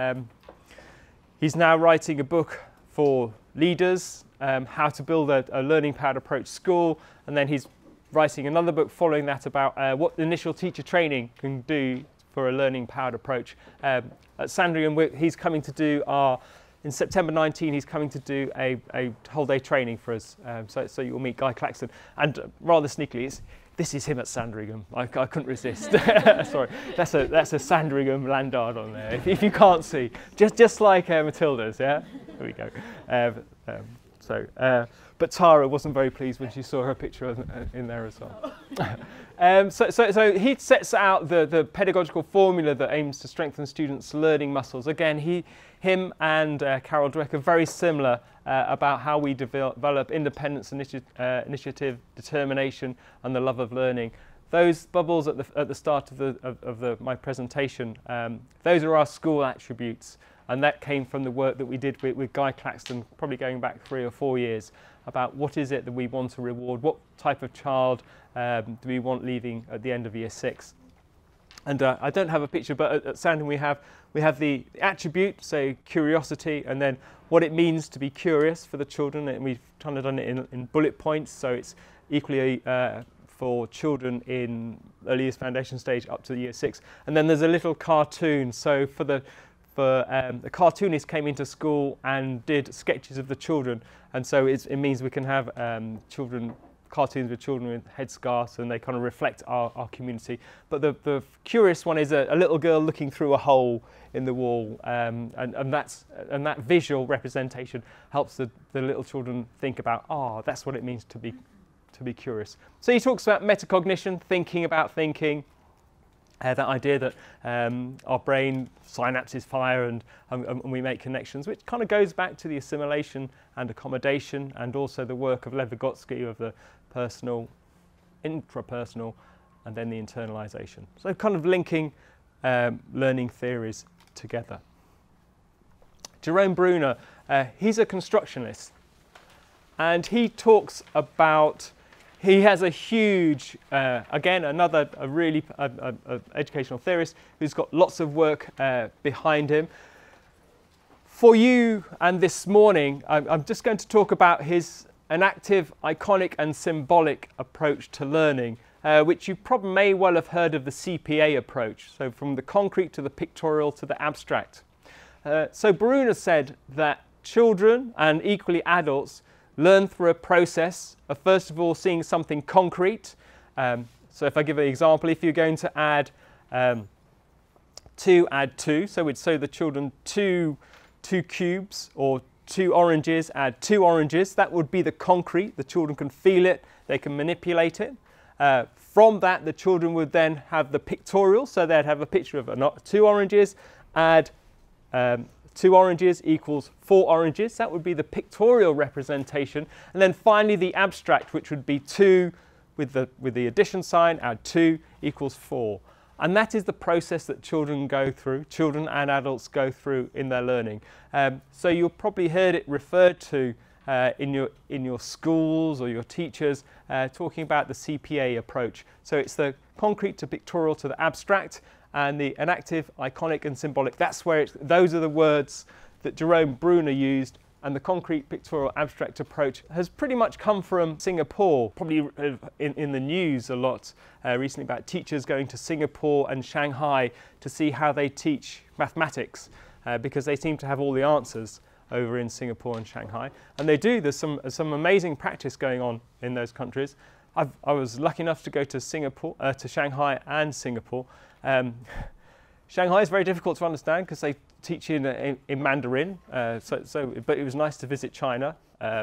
He's now writing a book for leaders, how to build a learning powered approach school, and then he's writing another book following that about what initial teacher training can do for a learning powered approach. At Sandringham, he's coming to do in September 19, he's coming to do a whole day training for us. So you'll meet Guy Claxton. And rather sneakily, this is him at Sandringham. I couldn't resist. Sorry, that's a Sandringham Landard on there. If you can't see, just like Matilda's, yeah. There we go. But Tara wasn't very pleased when she saw her picture in there as well. So he sets out the pedagogical formula that aims to strengthen students' learning muscles. Again, him and Carol Dweck are very similar about how we develop independence, initiative, determination, and the love of learning. Those bubbles at the start of my presentation, those are our school attributes. And that came from the work that we did with Guy Claxton, probably going back 3 or 4 years, about what is it that we want to reward, what type of child do we want leaving at the end of year 6. And I don't have a picture, but at Sandringham we have the attribute, say curiosity, and then what it means to be curious for the children, and we've kind of done it in bullet points, so it's equally for children in early years foundation stage up to year 6. And then there's a little cartoon, so the cartoonist came into school and did sketches of the children, and so it means we can have cartoons with children with headscarves, and they kind of reflect our community. But the curious one is a little girl looking through a hole in the wall, and that visual representation helps the little children think about, that's what it means to be be curious. So he talks about metacognition, thinking about thinking, that idea that our brain synapses fire and we make connections, which kind of goes back to the assimilation and accommodation, and also the work of Lev Vygotsky of the personal, intrapersonal, and then the internalization. So kind of linking learning theories together. Jerome Bruner, he's a constructionist, and he talks about, he has a huge, again, another really educational theorist who's got lots of work behind him. For you and this morning, I'm just going to talk about an active, iconic and symbolic approach to learning, which you probably may well have heard of the CPA approach, so from the concrete to the pictorial to the abstract. So Bruner said that children, and equally adults, learn through a process of first of all seeing something concrete. So if I give an example, if you're going to add 2, add 2, so we'd show the children two cubes, or 2 oranges, add 2 oranges. That would be the concrete. The children can feel it, they can manipulate it. From that, the children would then have the pictorial, so they'd have a picture of 2 oranges, add 2 oranges equals 4 oranges. That would be the pictorial representation. And then finally the abstract, which would be 2 with the addition sign, add 2 equals 4. And that is the process that children go through, children and adults go through in their learning. So you'll probably heard it referred to in your schools or your teachers talking about the CPA approach. So it's the concrete to pictorial to the abstract, and an active, iconic and symbolic. That's where those are the words that Jerome Bruner used, and the concrete, pictorial, abstract approach has pretty much come from Singapore. Probably in the news a lot recently about teachers going to Singapore and Shanghai to see how they teach mathematics, because they seem to have all the answers over in Singapore and Shanghai. And they do. There's some amazing practice going on in those countries. I was lucky enough to go to Shanghai and Singapore. Shanghai is very difficult to understand because they teach in Mandarin, but it was nice to visit China.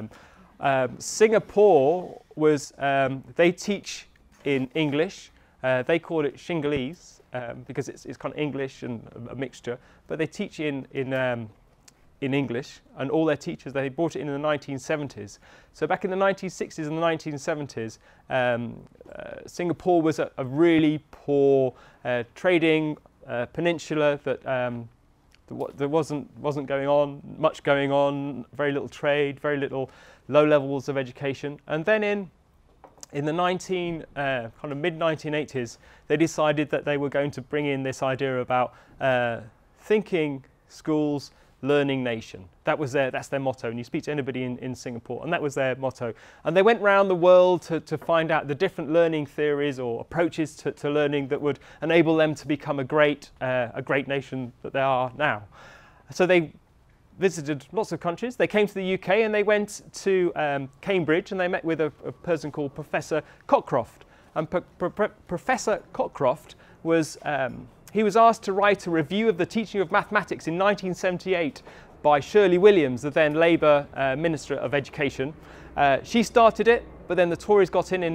Singapore was, they teach in English. They call it Shingalese because it's kind of English and a mixture, but they teach in English, and all their teachers, they brought it in the 1970s. So back in the 1960s and the 1970s, Singapore was a really poor trading peninsula that there wasn't much going on, very little trade, very little low levels of education. And then in the kind of mid-1980s, they decided that they were going to bring in this idea about thinking schools, learning nation. That's their motto. And you speak to anybody in Singapore, and that was their motto. And they went around the world to find out the different learning theories or approaches to learning that would enable them to become a great nation that they are now. So they visited lots of countries. They came to the UK and they went to Cambridge, and they met with a person called Professor Cockcroft. And Professor Cockcroft was he was asked to write a review of the teaching of mathematics in 1978 by Shirley Williams, the then Labour Minister of Education. She started it, but then the Tories got in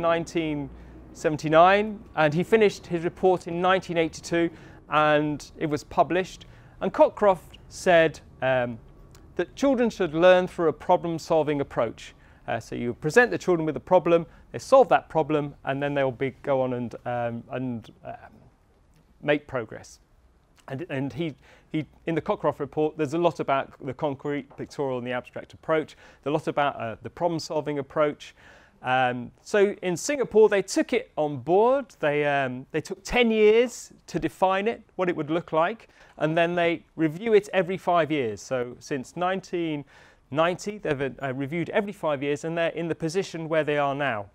1979, and he finished his report in 1982, and it was published. And Cockcroft said that children should learn through a problem-solving approach. So you present the children with a problem, they solve that problem, and then they'll go on and make progress. And he in the Cockcroft report, there's a lot about the concrete, pictorial and the abstract approach. There's a lot about the problem-solving approach. So in Singapore, they took it on board. They took 10 years to define it, what it would look like, and then they review it every 5 years. So since 1990, they've reviewed every 5 years, and they're in the position where they are now.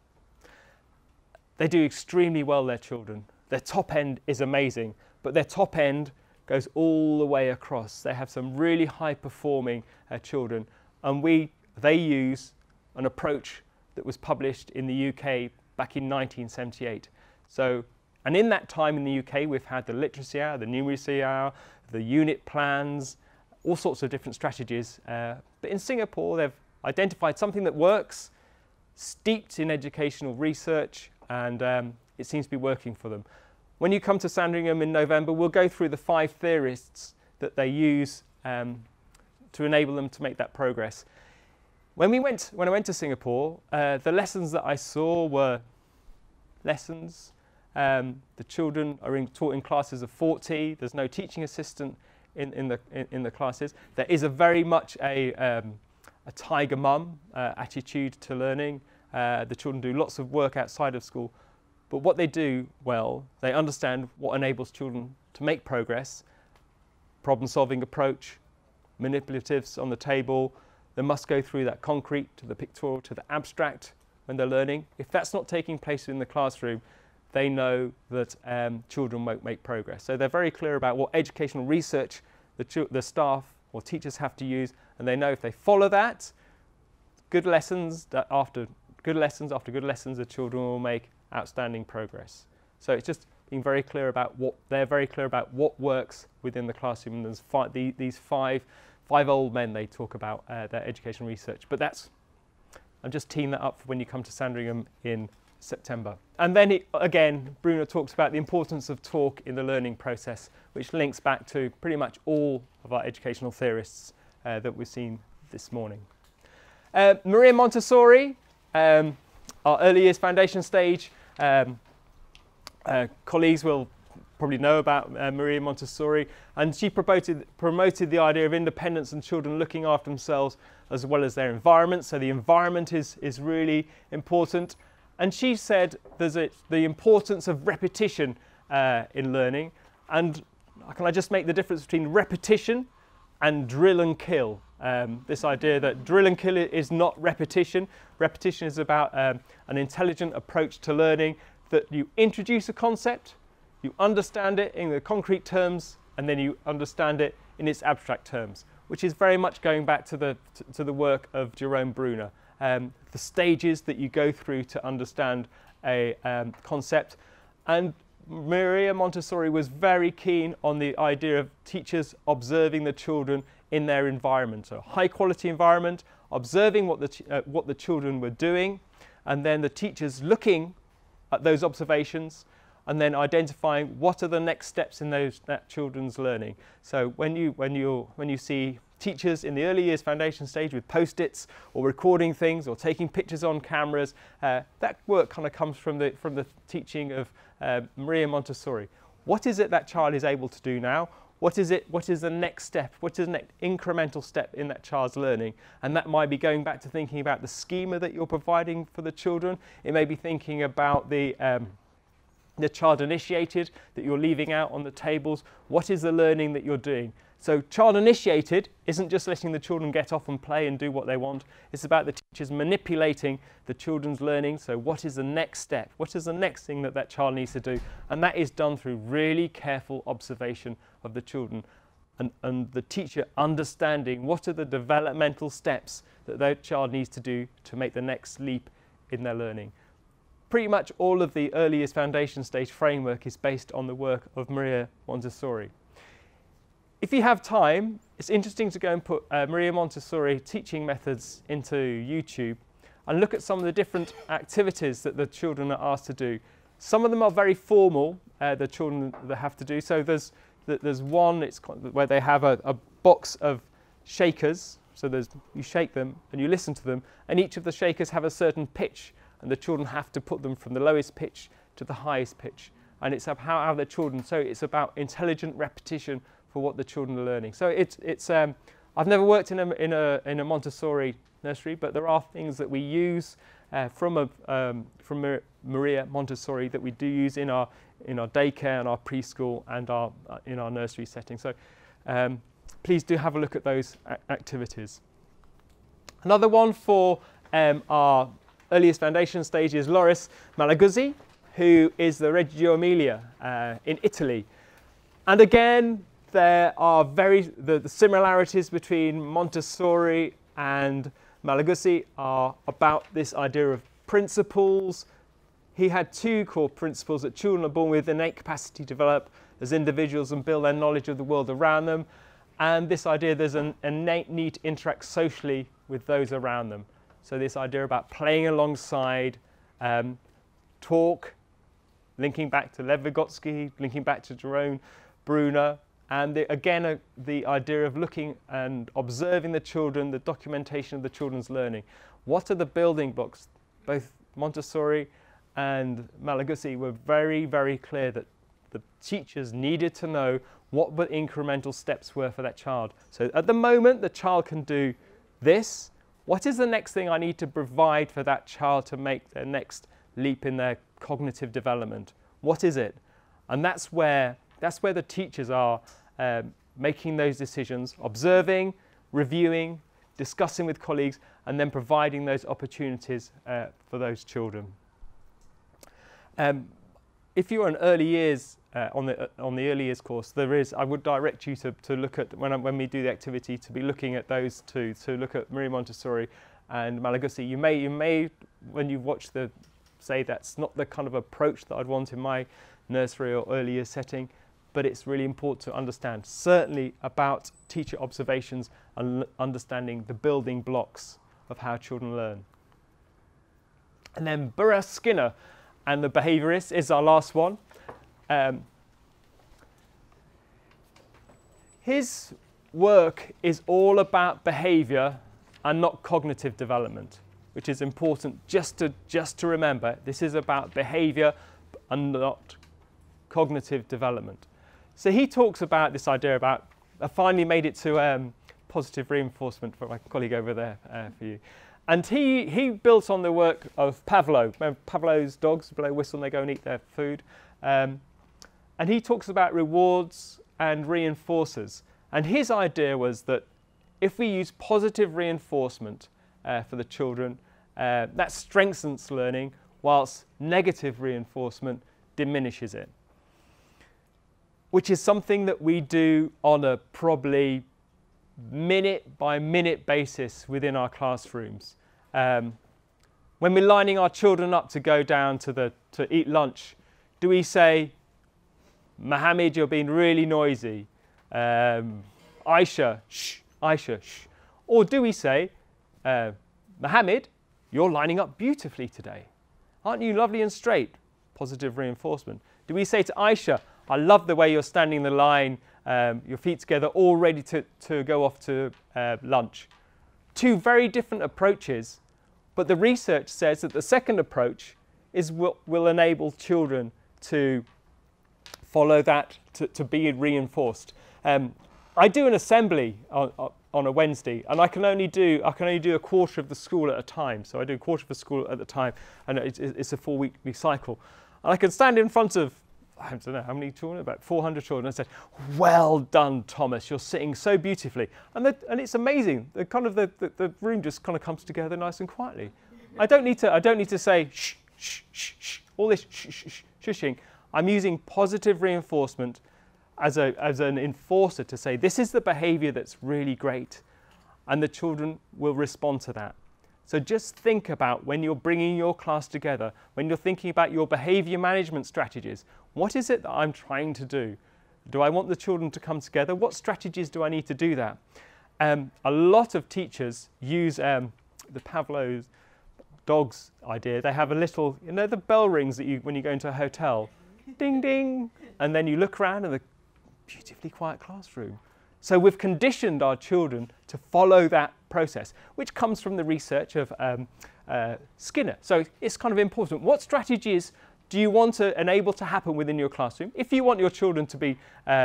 They do extremely well, their children. Their top end is amazing, but their top end goes all the way across. They have some really high-performing children, and they use an approach that was published in the UK back in 1978. So, and in that time in the UK, we've had the literacy hour, the numeracy hour, the unit plans, all sorts of different strategies. But in Singapore, they've identified something that works, steeped in educational research, and it seems to be working for them. When you come to Sandringham in November, we'll go through the 5 theorists that they use to enable them to make that progress. When I went to Singapore, the lessons that I saw were lessons. The children are taught in classes of 40. There's no teaching assistant in the classes. There is a very much a tiger mum attitude to learning. The children do lots of work outside of school, but what they do well, they understand what enables children to make progress. Problem-solving approach, manipulatives on the table. They must go through that concrete to the pictorial to the abstract when they're learning. If that's not taking place in the classroom, they know that children won't make progress. So they're very clear about what educational research the staff or teachers have to use, and they know if they follow that, good lessons after good lessons, the children will make outstanding progress. So it's just being very clear about what works within the classroom. And there's these five old men they talk about their educational research. But I'm just teeing that up for when you come to Sandringham in September. And then again, Bruno talks about the importance of talk in the learning process, which links back to pretty much all of our educational theorists that we've seen this morning. Maria Montessori, our early years foundation stage, colleagues will probably know about Maria Montessori, and she promoted the idea of independence and children looking after themselves as well as their environment. So the environment is really important. And she said there's the importance of repetition in learning. And can I just make the difference between repetition and drill and kill? This idea that drill and kill is not repetition. Repetition is about an intelligent approach to learning, that you introduce a concept, you understand it in the concrete terms, and then you understand it in its abstract terms, which is very much going back to the work of Jerome Bruner. The stages that you go through to understand a concept. And Maria Montessori was very keen on the idea of teachers observing the children in their environment. So high quality environment, observing what the children were doing, and then the teachers looking at those observations and then identifying what are the next steps in that children's learning. So when you see teachers in the early years foundation stage with post-its or recording things or taking pictures on cameras, that work kind of comes from the teaching of Maria Montessori. What is it that child is able to do now? What is the next step? What is the next incremental step in that child's learning? And that might be going back to thinking about the schema that you're providing for the children. It may be thinking about the child initiated that you're leaving out on the tables. What is the learning that you're doing? So child initiated isn't just letting the children get off and play and do what they want. It's about the teachers manipulating the children's learning. So what is the next step? What is the next thing that child needs to do? And that is done through really careful observation of the children and the teacher understanding what are the developmental steps that child needs to do to make the next leap in their learning. Pretty much all of the early years foundation stage framework is based on the work of Maria Montessori. If you have time, it's interesting to go and put Maria Montessori teaching methods into YouTube and look at some of the different activities that the children are asked to do. Some of them are very formal, the children that have to do. So there's one where they have a box of shakers. So you shake them and you listen to them, and each of the shakers have a certain pitch, and the children have to put them from the lowest pitch to the highest pitch. And it's about how the children, so it's about intelligent repetition for what the children are learning. So I've never worked in a Montessori nursery, but there are things that we use from Maria Montessori that we do use in our daycare and our preschool and in our nursery setting. So please do have a look at those activities. Another one for our earliest foundation stage is Loris Malaguzzi, who is the Reggio Emilia in Italy. And again, there are the similarities between Montessori and Malaguzzi are about this idea of principles. He had 2 core principles that children are born with innate capacity to develop as individuals and build their knowledge of the world around them. And this idea there's an innate need to interact socially with those around them. So this idea about playing alongside, talk, linking back to Lev Vygotsky, linking back to Jerome Bruner, and again the idea of looking and observing the children, the documentation of the children's learning. What are the building blocks? Both Montessori and Malaguzzi were very, very clear that the teachers needed to know what the incremental steps were for that child. So at the moment, the child can do this. What is the next thing I need to provide for that child to make their next leap in their cognitive development? What is it? And that's where the teachers are making those decisions, observing, reviewing, discussing with colleagues, and then providing those opportunities for those children. If you're an early years on the early years course, I would direct you to look at when we do the activity to be looking at those two. To look at Maria Montessori and Malaguzzi. You may when you watch say that's not the kind of approach that I'd want in my nursery or early years setting, but it's really important to understand certainly about teacher observations and understanding the building blocks of how children learn. And then Burroughs Skinner and the behaviourists is our last one. His work is all about behaviour and not cognitive development, which is important just to remember. This is about behaviour and not cognitive development. So he talks about this idea about, I finally made it to positive reinforcement for my colleague over there for you. And he built on the work of Pavlov. Remember Pavlov's dogs blow a whistle and they go and eat their food. And he talks about rewards and reinforcers. And his idea was that if we use positive reinforcement for the children, that strengthens learning, whilst negative reinforcement diminishes it. Which is something that we do on a probably minute-by-minute basis within our classrooms. When we're lining our children up to go down to eat lunch, do we say, Mohammed, you're being really noisy. Aisha, shh, Aisha, shh. Or do we say, Mohammed, you're lining up beautifully today. Aren't you lovely and straight? Positive reinforcement. Do we say to Aisha, I love the way you're standing in the line, your feet together, all ready to go off to lunch. Two very different approaches, but the research says that the second approach is what will enable children to follow that, to be reinforced. I do an assembly on a Wednesday, and I can only do a quarter of the school at a time. So I do a quarter of the school at a time, and it's a 4-weekly cycle. And I can stand in front of, I don't know how many children, about 400 children, and I said, well done, Thomas, you're sitting so beautifully. And it's amazing. The room just kind of comes together nice and quietly. I don't need to say shh, shh, shh, shh, all this shh, shh, shh, shushing. I'm using positive reinforcement as an enforcer to say, this is the behaviour that's really great. And the children will respond to that. So just think about when you're bringing your class together, when you're thinking about your behaviour management strategies, what is it that I'm trying to do? Do I want the children to come together? What strategies do I need to do that? A lot of teachers use the Pavlov's dogs idea. They have a little, the bell rings that when you go into a hotel, ding, ding, and then you look around and the beautifully quiet classroom. So we've conditioned our children to follow that process, which comes from the research of Skinner. So it's kind of important. What strategies do you want to enable to happen within your classroom? If you want your children to be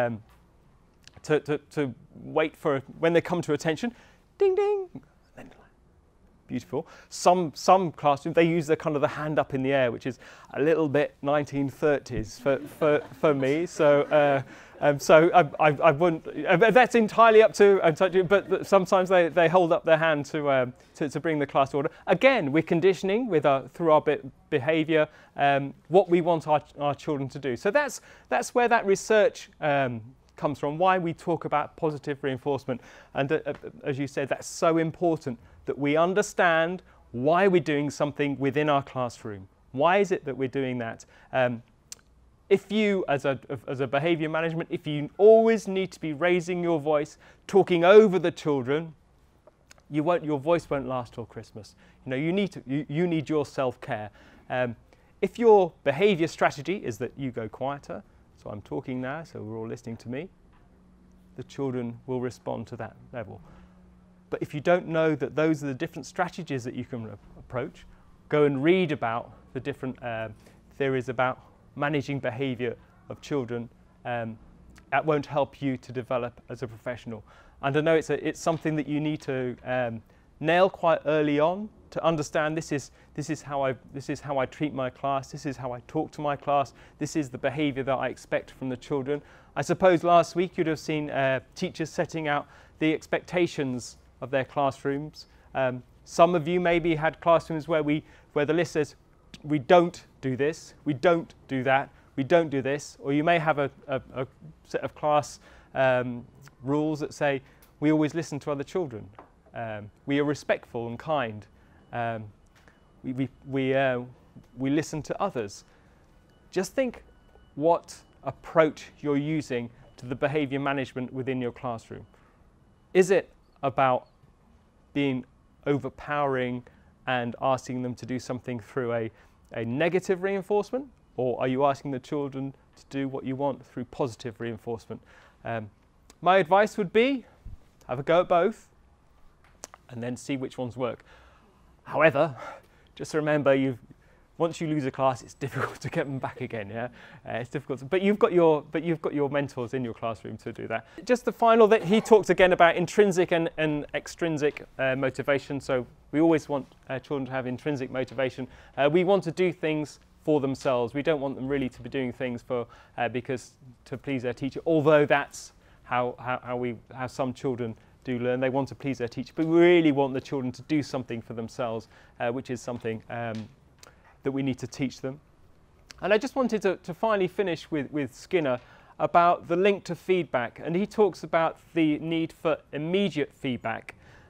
to wait for when they come to attention, ding ding, beautiful. Some classrooms, they use the kind of the hand up in the air, which is a little bit 1930s for me. So I wouldn't. That's entirely up to. But sometimes they hold up their hand to bring the class to order. Again, we're conditioning through our behaviour what we want our children to do. So that's where that research comes from. Why we talk about positive reinforcement, and as you said, that's so important that we understand why we're doing something within our classroom. Why is it that we're doing that? If you, as a behaviour management, if you always need to be raising your voice, talking over the children, your voice won't last till Christmas. You know, you need your self-care. If your behaviour strategy is that you go quieter, so I'm talking now, so we're all listening to me, the children will respond to that level. But if you don't know that those are the different strategies that you can approach, go and read about the different theories about managing behaviour of children. That won't help you to develop as a professional. And I know it's something that you need to nail quite early on to understand. This is how I treat my class. This is how I talk to my class. This is the behaviour that I expect from the children. I suppose last week you'd have seen teachers setting out the expectations of their classrooms. Some of you maybe had classrooms where the list says, we don't do this, we don't do that, we don't do this. Or you may have a set of class rules that say, we always listen to other children. We are respectful and kind. We listen to others. Just think what approach you're using to the behaviour management within your classroom. Is it about being overpowering and asking them to do something through a negative reinforcement, or are you asking the children to do what you want through positive reinforcement? My advice would be, have a go at both and then see which ones work. However, just remember, once you lose a class, it's difficult to get them back again. Yeah, it's difficult. But you've got your mentors in your classroom to do that. Just the final that he talked again about intrinsic and extrinsic motivation. So we always want children to have intrinsic motivation. We want to do things for themselves. We don't want them really to be doing things because to please their teacher. Although that's how some children do learn. They want to please their teacher, but we really want the children to do something for themselves, which is something that we need to teach them. And I just wanted to finally finish with Skinner about the link to feedback. And he talks about the need for immediate feedback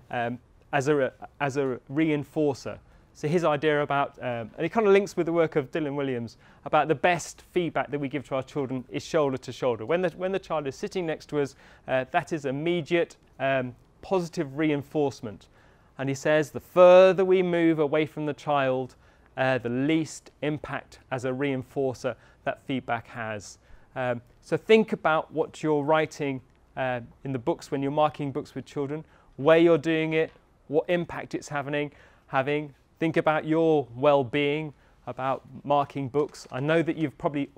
as a reinforcer. So his idea about, and it kind of links with the work of Dylan Williams, about the best feedback that we give to our children is shoulder to shoulder. When the child is sitting next to us, that is immediate positive reinforcement. And he says the further we move away from the child, the least impact as a reinforcer that feedback has. So think about what you're writing in the books when you're marking books with children, where you're doing it, what impact it's having. Think about your well-being, about marking books. I know that you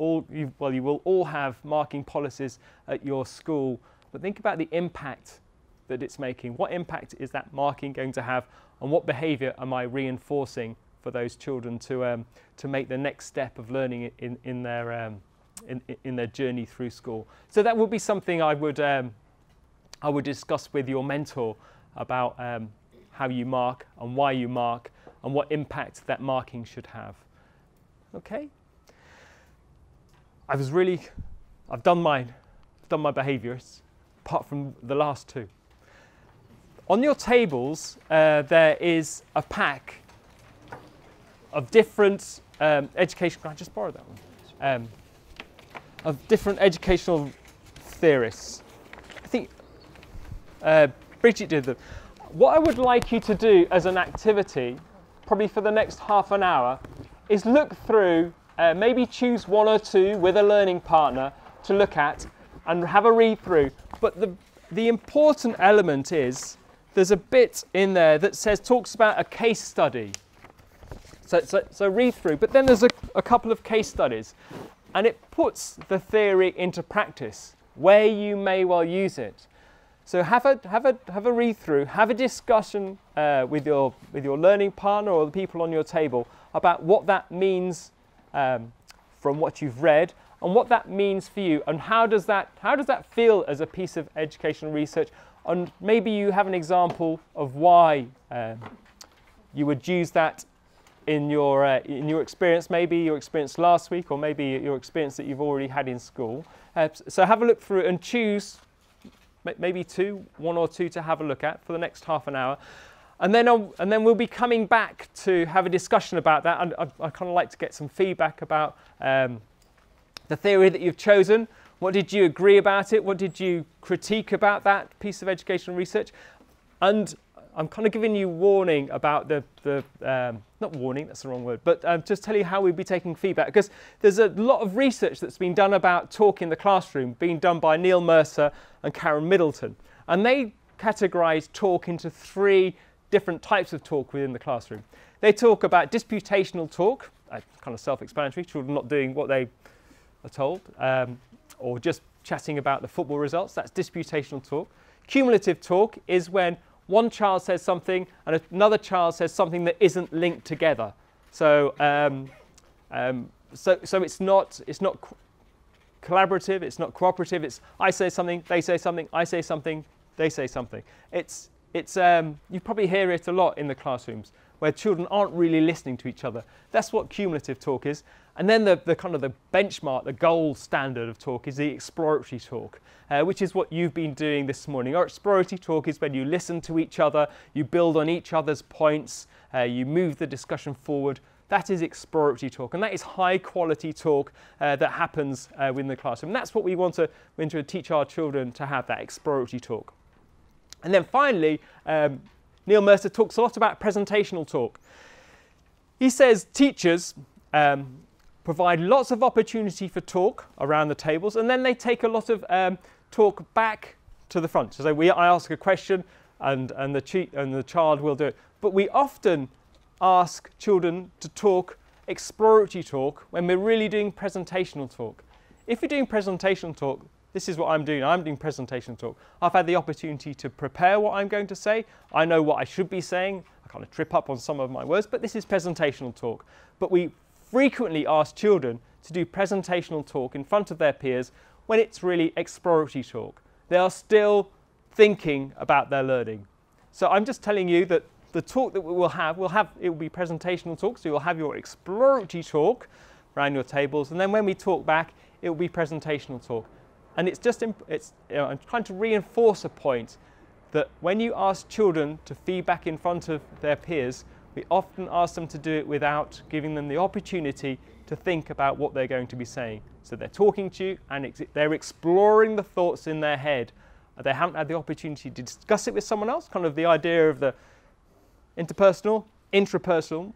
will all have marking policies at your school, but think about the impact that it's making. What impact is that marking going to have, and what behaviour am I reinforcing for those children to make the next step of learning in their journey through school? So that would be something I would discuss with your mentor about how you mark and why you mark and what impact that marking should have. Okay. I've done my behaviours, apart from the last two. On your tables, there is a pack of different education. Can I just borrow that one? Of different educational theorists. I think Bridget did them. What I would like you to do as an activity, probably for the next half an hour, is look through, maybe choose one or two with a learning partner to look at and have a read through. But the important element is there's a bit in there that talks about a case study. So read through, but then there's a couple of case studies, and it puts the theory into practice where you may well use it. So have a read through, have a discussion with your learning partner or the people on your table about what that means from what you've read and what that means for you, and how does that feel as a piece of educational research, and maybe you have an example of why you would use that in your experience, maybe your experience last week, or maybe your experience that you've already had in school. So have a look through and choose maybe one or two to have a look at for the next half an hour. And then we'll be coming back to have a discussion about that. And I kind of like to get some feedback about the theory that you've chosen. What did you agree about it? What did you critique about that piece of educational research? And I'm kind of giving you warning about not warning, that's the wrong word, but just tell you how we'll be taking feedback, because there's a lot of research that's been done about talk in the classroom, being done by Neil Mercer and Karen Middleton. And they categorise talk into 3 different types of talk within the classroom. They talk about disputational talk, kind of self-explanatory, children not doing what they are told, or just chatting about the football results, that's disputational talk. Cumulative talk is when one child says something and another child says something that isn't linked together. So, so it's not collaborative, it's not cooperative. It's I say something, they say something, I say something, they say something. You probably hear it a lot in the classrooms where children aren't really listening to each other. That's what cumulative talk is. And then the kind of the benchmark, the gold standard of talk is the exploratory talk, which is what you've been doing this morning. Our exploratory talk is when you listen to each other, you build on each other's points, you move the discussion forward. That is exploratory talk, and that is high quality talk that happens within the classroom. And that's what we want to teach our children to have, that exploratory talk. And then finally, Neil Mercer talks a lot about presentational talk. He says teachers provide lots of opportunity for talk around the tables, and then they take a lot of talk back to the front. So I ask a question, and the child will do it. But we often ask children to talk exploratory talk when we're really doing presentational talk. If you're doing presentational talk, this is what I'm doing. I'm doing presentation talk. I've had the opportunity to prepare what I'm going to say. I know what I should be saying. I kind of trip up on some of my words, but this is presentational talk. But we frequently ask children to do presentational talk in front of their peers when it's really exploratory talk. They are still thinking about their learning. So I'm just telling you that the talk that it will be presentational talk, so you'll have your exploratory talk around your tables, and then when we talk back, it will be presentational talk. And I'm trying to reinforce a point that when you ask children to feedback in front of their peers, we often ask them to do it without giving them the opportunity to think about what they're going to be saying. So they're talking to you and they're exploring the thoughts in their head. They haven't had the opportunity to discuss it with someone else, kind of the idea of the interpersonal, intrapersonal,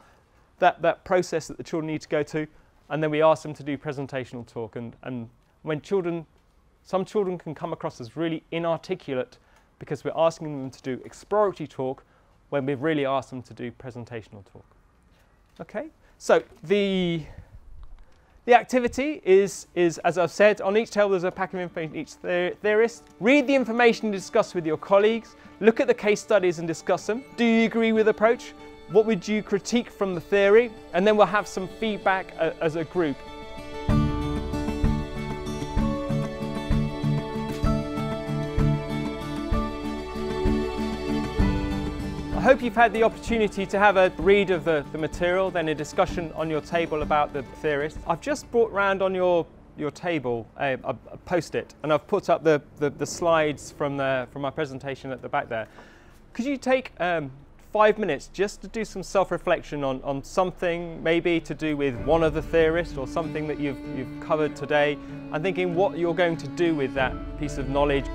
that process that the children need to go to, and then we ask them to do presentational talk. And when some children can come across as really inarticulate because we're asking them to do exploratory talk when we've really asked them to do presentational talk. Okay, so the activity is, as I've said, on each table there's a pack of information, each theorist. Read the information and discuss with your colleagues. Look at the case studies and discuss them. Do you agree with the approach? What would you critique from the theory? And then we'll have some feedback as a group. I hope you've had the opportunity to have a read of the material, then a discussion on your table about the theorist. I've just brought round on your table a post-it, and I've put up the slides from my presentation at the back there. Could you take 5 minutes just to do some self-reflection on something maybe to do with one of the theorists or something that you've covered today, and thinking what you're going to do with that piece of knowledge.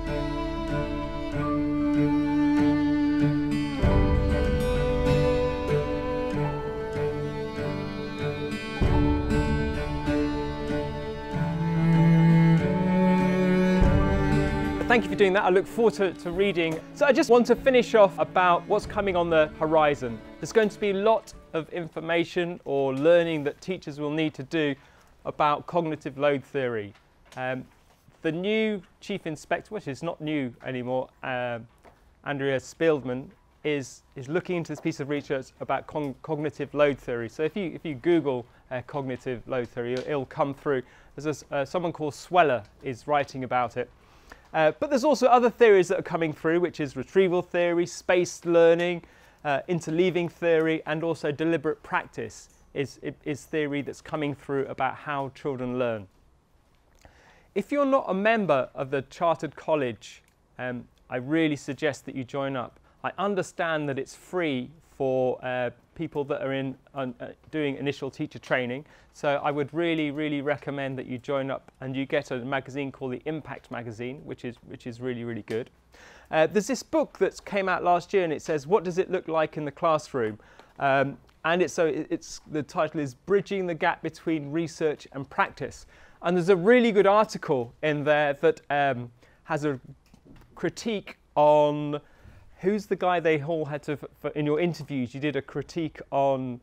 Thank you for doing that. I look forward to reading. So I just want to finish off about what's coming on the horizon. There's going to be a lot of information or learning that teachers will need to do about cognitive load theory. The new Chief Inspector, which is not new anymore, Andrea Spieldman, is looking into this piece of research about cognitive load theory. So if you Google cognitive load theory, it'll come through. There's someone called Sweller is writing about it. But there's also other theories that are coming through, which is retrieval theory, spaced learning, interleaving theory, and also deliberate practice is theory that's coming through about how children learn. If you're not a member of the Chartered College, I really suggest that you join up. I understand that it's free for people that are doing initial teacher training. So I would really, really recommend that you join up and you get a magazine called the Impact magazine, which is really, really good. There's this book that came out last year, and it says, "What does it look like in the classroom?" And the title is "Bridging the Gap Between Research and Practice." And there's a really good article in there that has a critique on who's the guy they all had to, in your interviews, you did a critique on,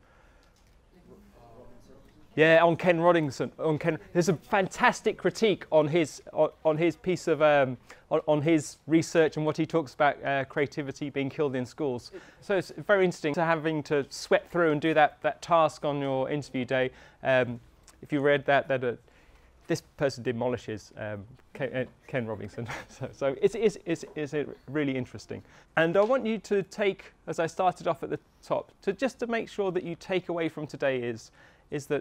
on Ken Robinson. There's a fantastic critique on his piece of, on his research and what he talks about creativity being killed in schools. So it's very interesting to having to sweat through and do that task on your interview day. If you read that this person demolishes Ken Robinson. so it's really interesting. And I want you to take, as I started off at the top, to make sure that you take away from today is that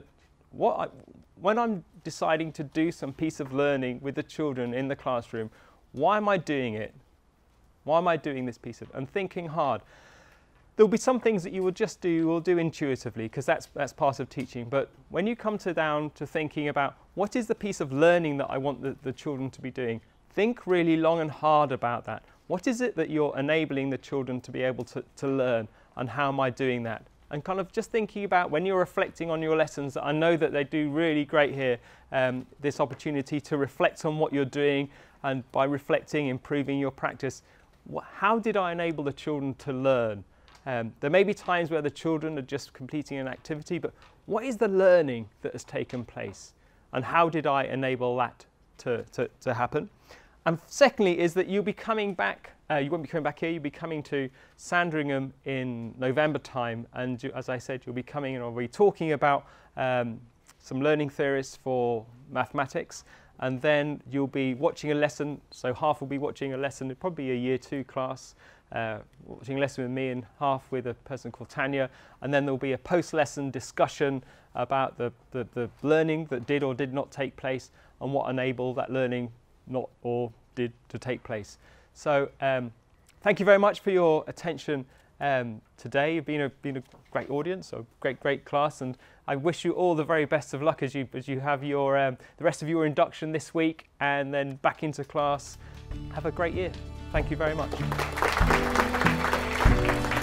when I'm deciding to do some piece of learning with the children in the classroom, why am I doing it? Why am I doing this piece of, and thinking hard. There'll be some things that you will do intuitively, because that's part of teaching. But when you come down to thinking about what is the piece of learning that I want the children to be doing, think really long and hard about that. What is it that you're enabling the children to be able to learn, and how am I doing that? And kind of just thinking about when you're reflecting on your lessons, I know that they do really great here, this opportunity to reflect on what you're doing, and by reflecting, improving your practice. How did I enable the children to learn? There may be times where the children are just completing an activity, but what is the learning that has taken place? And how did I enable that to happen? And secondly is that you'll be coming back, you won't be coming back here, you'll be coming to Sandringham in November time, and as I said, you'll be coming and I'll be talking about some learning theories for mathematics, and then you'll be watching a lesson, so half will be watching a lesson, probably a year 2 class, watching a lesson with me and half with a person called Tanya, and then there'll be a post-lesson discussion about the learning that did or did not take place and what enabled that learning not or did to take place. So thank you very much for your attention today. You've been a great audience, a great class, and I wish you all the very best of luck as you have your the rest of your induction this week and then back into class. Have a great year. Thank you very much.